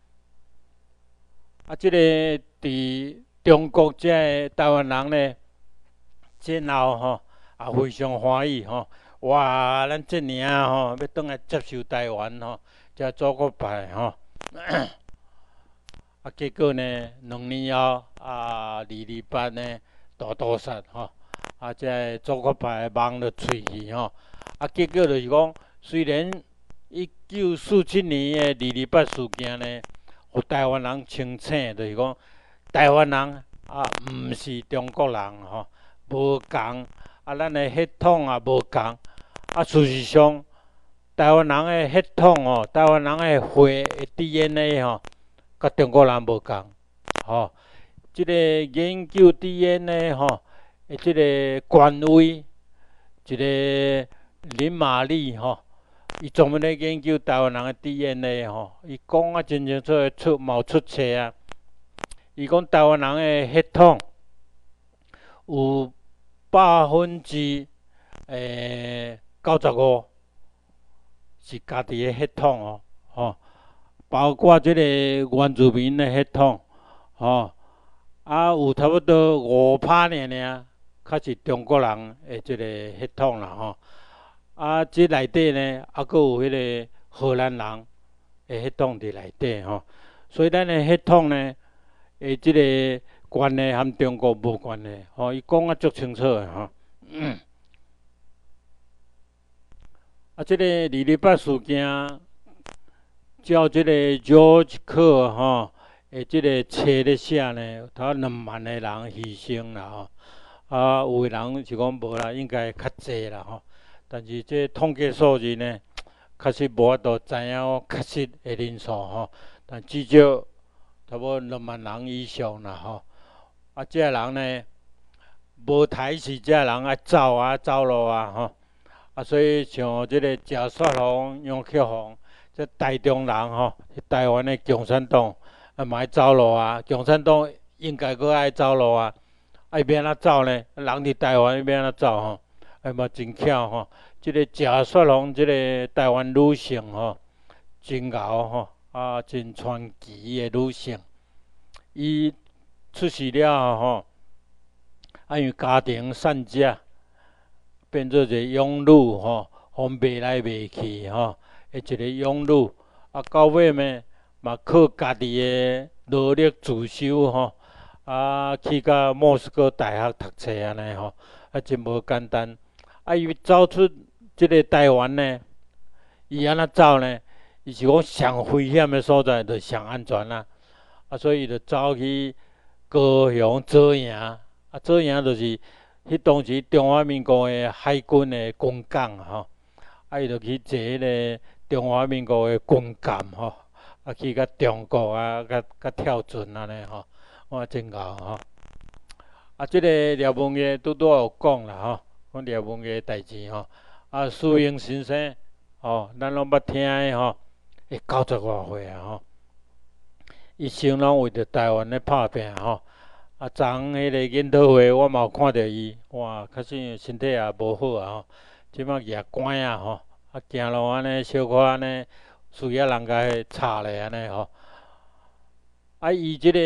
啊，即个伫中国遮个台湾人呢，战后吼也非常欢喜吼，哇，咱这尔啊吼，要转来接受台湾吼，遮祖国派吼。啊，结果呢，2年后啊，228呢大屠杀吼，啊，这祖国派亡了喙去吼，啊，结果就是讲，虽然1947年的228事件呢，互台湾人清醒，就是讲台湾人啊，毋是中国人吼，无共，啊，咱的血统也无共，啊，事实上，台湾人的血统吼，台湾人的血的 DNA 吼。甲中国人无共，吼，即个研究 DNA 吼，即个权威，一个林玛丽吼，伊专门咧研究台湾人的 DNA 吼，伊讲啊真清楚诶有出册啊，伊讲台湾人的血统有95%是家己的血统哦，吼。包括即个原住民的血统，吼，啊有差不多5%尔，较是中国人的即个血统啦，吼。啊，即内底呢，还佫有迄个荷兰人的血统伫内底吼。所以咱的血统呢，即个关系和中国无关系，吼，伊讲啊足清楚的吼。啊，即个228事件。照即个 George Kerr 吼，即个册咧写呢，头2万个人牺牲啦吼，啊，有个人是讲无啦，应该较济啦吼，但是这统计数字呢，确实无法度知影确实的人数吼，但至少差不多2万人以上啦吼，啊，这人呢，无台是这人爱走路啊吼，啊，所以像即个贾雪红、杨克宏。这台中人吼，台湾的共产党啊，嘛爱走路啊。共产党应该搁爱走路啊，要安怎走呢？人伫台湾要安怎走吼？嘛真巧吼。即个贾雪红，即个台湾女性吼，真敖吼，啊，真传奇的女性。伊出世了吼，啊，因为家庭散家，变做一个养女吼，互卖来卖去吼。一个养女，啊，到尾呢，嘛靠家己的努力自修吼，啊，去到莫斯科大学读册安尼吼，啊，真无简单。啊，伊走出即个台湾呢，伊安怎走呢？伊是讲上危险的所在，就上安全啦。啊，所以伊就走去高雄左营，啊，左营就是迄当时中华民国的海军的军港吼，啊，伊就去坐迄个。中华民国的军舰吼，啊去甲中国啊，甲跳船安尼吼，哇真牛吼。啊，即个廖文业拄有讲啦吼，讲廖文业代志吼。啊，苏英先生吼，咱拢捌听的吼，会90外岁啊吼，一生拢为着台湾咧拍拼吼。啊，昨迄个研讨会我嘛有看到伊，哇，确实身体也无好啊吼，即摆举拐啊吼。啊，行路安尼小可安尼，需要人家插咧安尼吼。啊，伊即个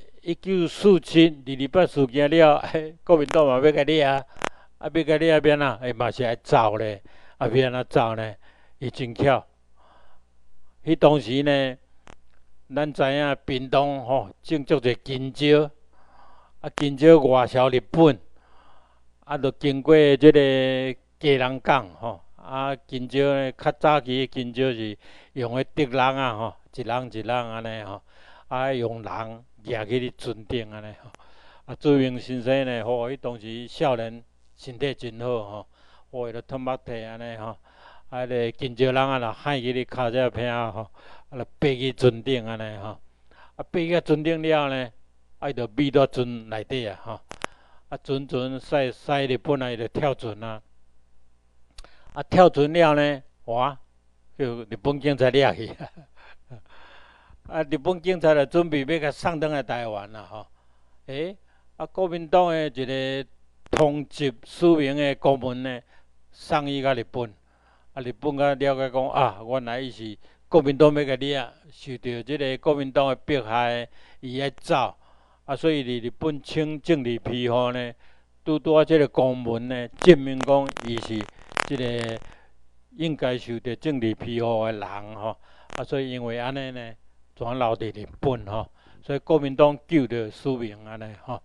1947 228事件了，国民党嘛要甲掠啊，要甲掠变啊，嘛是爱走咧，啊要安怎走呢？伊真巧。迄当时呢，咱知影屏东吼种足者金蕉，啊金蕉外销日本，啊，就经过即个嘉南港吼。 金蕉呢，较早期的金蕉是用的竹笼啊，吼，一笼一笼安尼吼，用笼举去咧船顶安尼吼。朱明先生呢，伊当时少年身体真好吼，伊就脱目体安尼吼，个金蕉笼就海去咧骹只片吼，就爬去船顶安尼吼，爬去船顶了呢，伊就飞到船内底啊吼，船驶日本伊就跳船啊。跳船了呢，哇，叫日本警察抓去。日本警察就准备要甲送转来台湾啦吼。国民党的一个通缉署名的公文呢，送伊到日本。日本甲了解讲原来伊是国民党要甲抓，受到即个国民党的迫害，伊爱走。所以伫日本请政治庇护呢，拄即个公文呢，证明讲伊是即个应该受到政治庇护的人吼。所以因为安尼呢，全留伫日本吼。所以国民党救着署名安尼吼。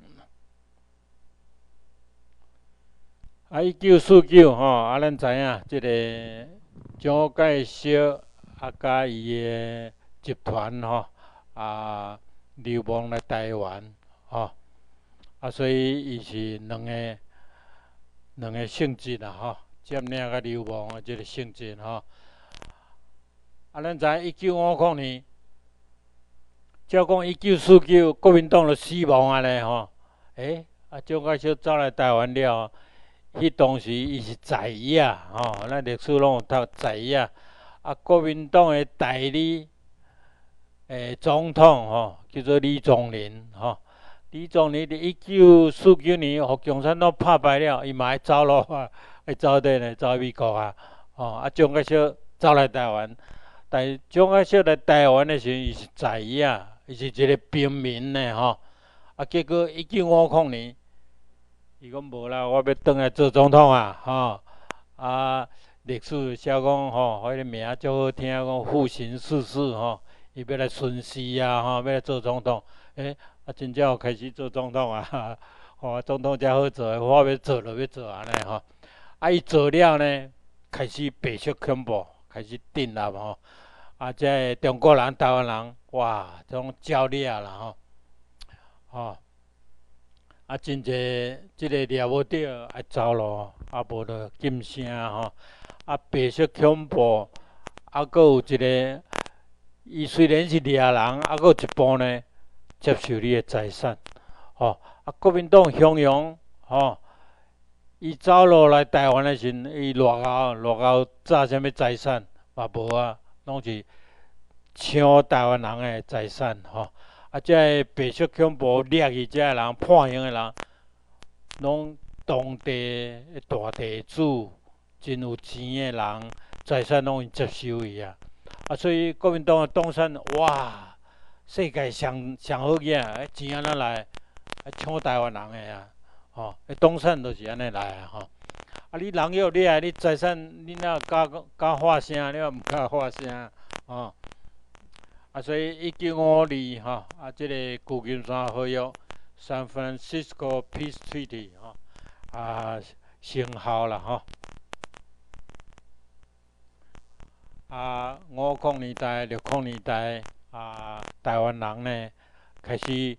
伊救四救吼，咱知影即个蒋介石甲伊的集团吼流亡来台湾吼。所以伊是两个性质啦吼，占领甲流亡的即个性质吼。咱知1950年，照讲1949国民党就死亡安尼吼。蒋介石走来台湾了，迄当时伊是在野吼，咱历史拢有读在野。国民党的代理总统吼，叫做李宗仁吼。李宗仁伫1949年，互共产党拍败了，伊嘛爱走路爱走倒呢，走美国啊。蒋介石走来台湾，但蒋介石来台湾的时候，伊是在野，伊是一个平民呢吼。结果1950年，伊讲无啦，我要转来做总统啊吼。历史写讲吼，迄个名足好听，讲复行世事吼，伊要来巡视啊吼，要来做总统。真正有开始做总统啊！总统真好做，我要做就要做安尼吼。伊做了呢，开始白色恐怖开始定立吼。这中国人、台湾人，哇，种焦虑啦吼。真济即个抓无着爱走路，无就禁声吼。白色恐怖，佫有一个，伊虽然是掠人，佫有一步呢，接受你的财产，吼。国民党襄阳，吼，伊走路来台湾的时阵，伊偌后炸啥物财产嘛无啊，拢是抢台湾人的财产，吼。这白色恐怖掠去这人判刑的人，拢当地大地主，真有钱的人，财产拢接收伊啊。所以国民党的党产，哇，世界上好个，钱安怎来？抢台湾人的啊，吼，党产就是安尼来啊，吼。你人要掠你财产，你哪敢发声？你也毋敢发声，吼。所以1952吼，即个旧金山合约 （San Francisco Peace Treaty） 吼，生效啦吼。50年代、60年代，台湾人呢开始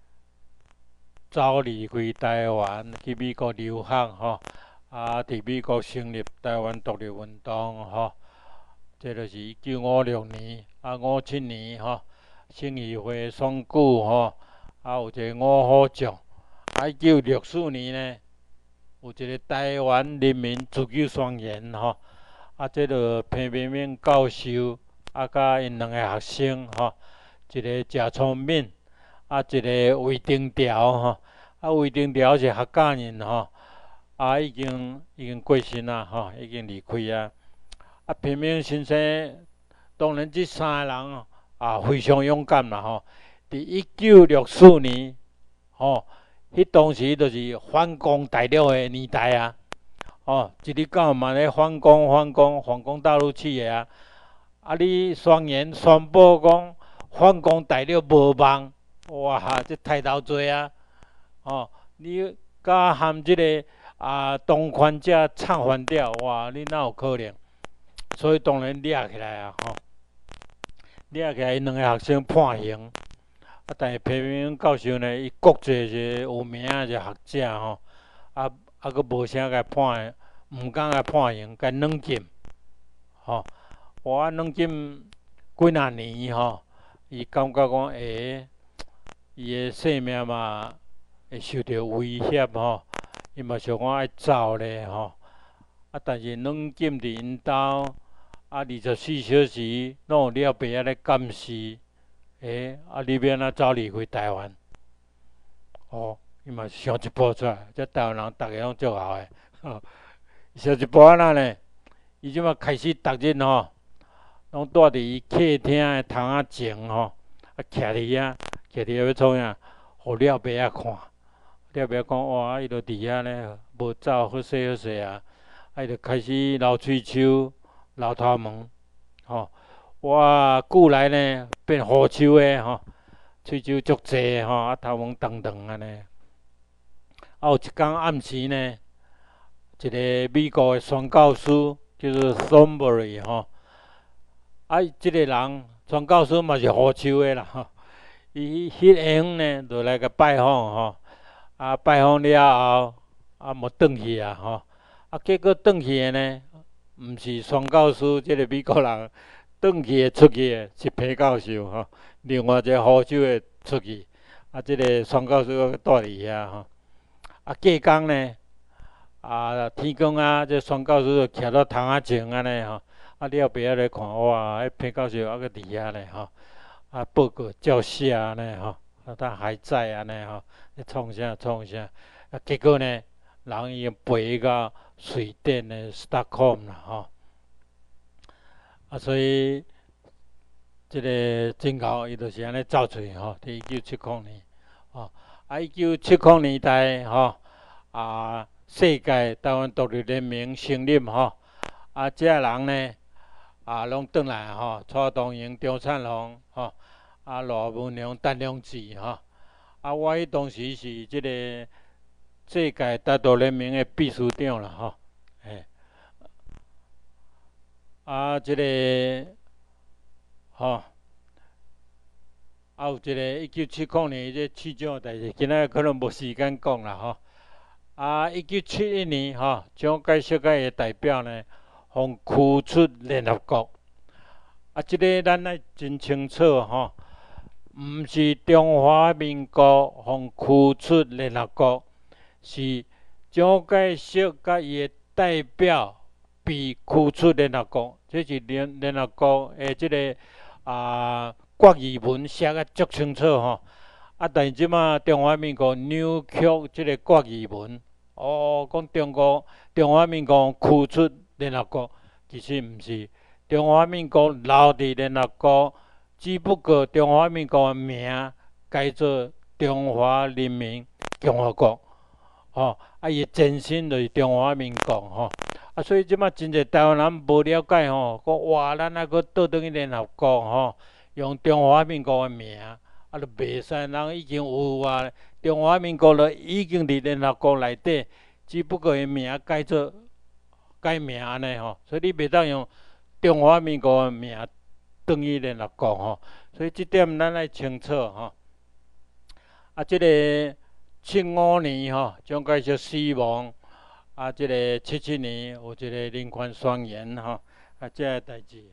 走离开台湾去美国留学吼，伫美国成立台湾独立运动吼。这就是1956年，57年吼，省议会选举吼，有一个五虎将。1964年呢，有一个台湾人民自救宣言吼。这个潘明敏教授甲因两个学生吼，一个谢聪敏，一个魏丁条吼。魏丁条是客家人吼，已经过身啦吼，已经离开啊。潘明先生，当然这三个人非常勇敢啦吼。伫1964年吼，迄当时就是反攻大陆的年代啊。一日到晚咧反攻大陆去的啊！你宣言宣布讲反攻大陆无望，哇！这太头多啊！你甲含即个同款者唱反调，哇，你哪有可能？所以当然抓起来啊，抓起来，两个学生判刑。但是批评教授呢，伊国际一个有名的一个学者佫无啥甲判，毋敢甲判刑，甲软禁，软禁几若年伊感觉讲伊的性命嘛会受到威胁伊嘛想讲爱走咧但是软禁伫因兜24小时，拢有了爸仔咧监视。你要安怎走离开台湾？伊嘛想一步出来，这台湾人逐个拢足好诶，想一步安那呢？伊即马开始逐日拢住伫伊客厅诶窗仔前徛伫遐要创啥？互了爸仔看，了爸仔讲哇，伊就伫遐呢，无走，好势好势啊！伊就开始流喙鬚、流头毛，哇，久来呢变胡鬚诶喙鬚足济头毛长长安尼。有一天暗时呢，一个美国诶宣教师叫做 Thornbury 即个人宣教师嘛是胡鬚诶啦伊迄下昏呢，就来甲拜访拜访了后无转去结果转去诶呢，毋是宣教师即个美国人。转去出去的是皮教授另外一个胡鬚的出去，即个宣教师佫住伫遐隔工呢，天光这宣教师就徛到窗仔前安尼了爸仔咧看，哇，皮教授佫伫遐咧报告照写安尼他还在安尼咧创啥？结果呢，人已经飞到瑞典的Stockholm啦所以即个真厚，伊就是安尼走出去伫1970年1970年代世界台湾独立联盟成立这人呢拢转来蔡东营、张灿宏罗文良、陈良基我迄当时是即个世界台独联盟的秘书长啦即个有一个1970年这市长的代志，今仔可能无时间讲啦1971年蒋介石甲伊代表呢，互驱出联合国即个咱爱真清楚毋是中华民国互驱出联合国，是蒋介石甲伊的代表被驱出联合国，这是联合国的即个决议文写甲足清楚但是即马中华民国扭曲即个决议文，讲中华民国驱出联合国，其实毋是，中华民国留伫联合国，只不过中华民国的名改做中华人民共和国伊前身就是中华民国所以即马真侪台湾人无了解讲哇，咱还佫倒转去联合国用中华民国的名就袂使，人已经有中华民国就已经伫联合国内底，只不过伊名改名安尼所以你袂当用中华民国的名转去联合国所以即点咱爱清楚即个75年蒋介石死亡即个77年有一个林权宣言这个代志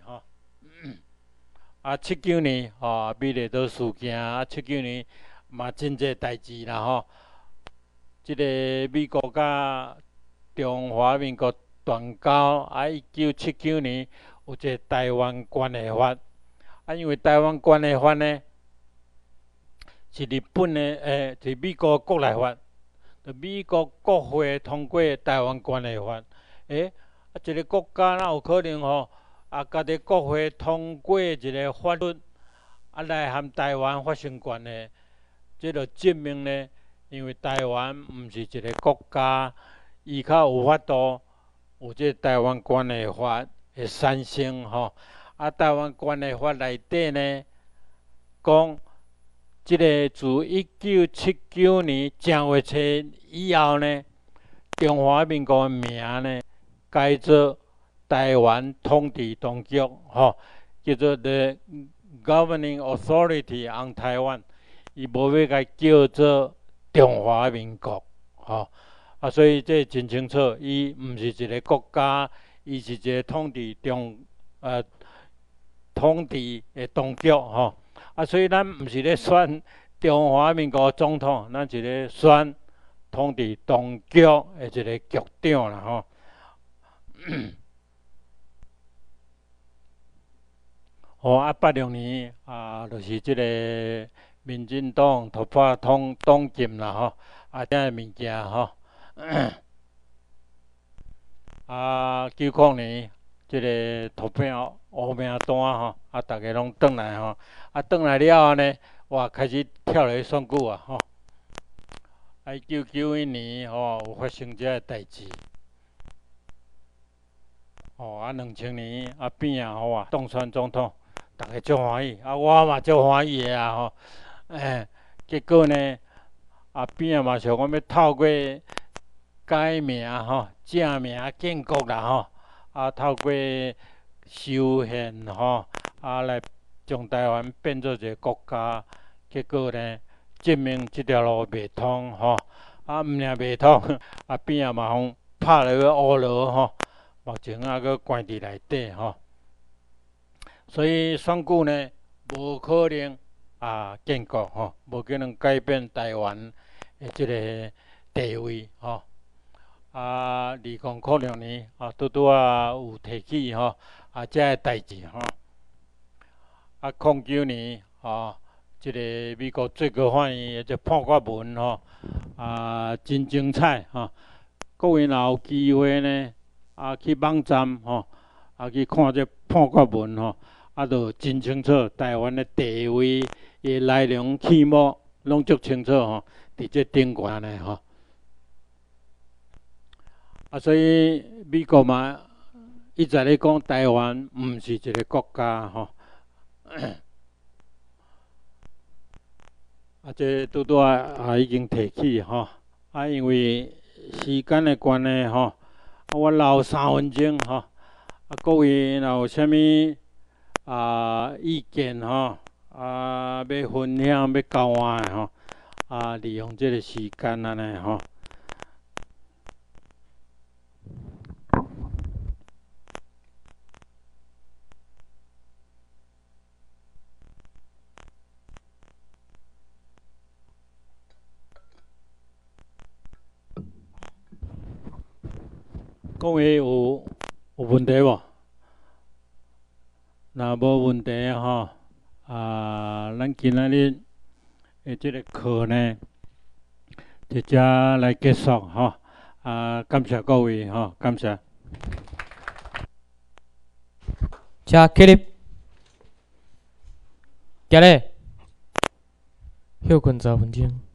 79年美丽岛事件79年嘛真侪代志啦即个美国甲中华民国断交1979年有一个台湾关系法因为台湾关系法呢是日本的是美国国内法，美国国会通过台湾关系法一个国家哪有可能家己国会通过一个法律来和台湾发生关系，这就证明呢，因为台湾毋是一个国家，伊较有法度有这台湾关系法的产生台湾关系法内底呢，讲这个自1979年正月初以后呢， 中华民国的名呢改做台湾统治当局，叫做 The Governing Authority on Taiwan， 伊无要甲叫做中华民国，所以这真清楚，伊毋是一个国家，伊是一个统治的当局，所以咱毋是咧选中华民国总统，咱是咧选统治当局的一个局长啦，86年就是即个民进党突破党禁啦，这物件90年即个突破乌名单大家拢转来转来了后呢，开始跳来选举1991年有发生这个代志，2000年变当选总统，大家足欢喜，我嘛足欢喜的结果呢变嘛想讲要透过改名正名建国啦透过修宪来将台湾变做一个国家，结果呢证明这条路袂通毋仅袂通变嘛互拍落去乌牢目前搁关伫内底所以选举呢无可能建国无可能改变台湾的这个地位2006年拄有提起这个代志09年这个美国最高法院的判决文真精彩各位若有机会呢去网站去看这判决文就真清楚台湾的地位的来龙去脉拢足清楚伫这顶悬呢所以美国嘛一直咧讲台湾毋是一个国家这拄已经提起因为时间的关系我留3分钟各位若有啥物意见要分享要交换的利用这个时间安尼各位有问题无？若无问题咱今仔日的这个课呢，就这来结束感谢各位感谢。 请起立，行咧，休困10分钟。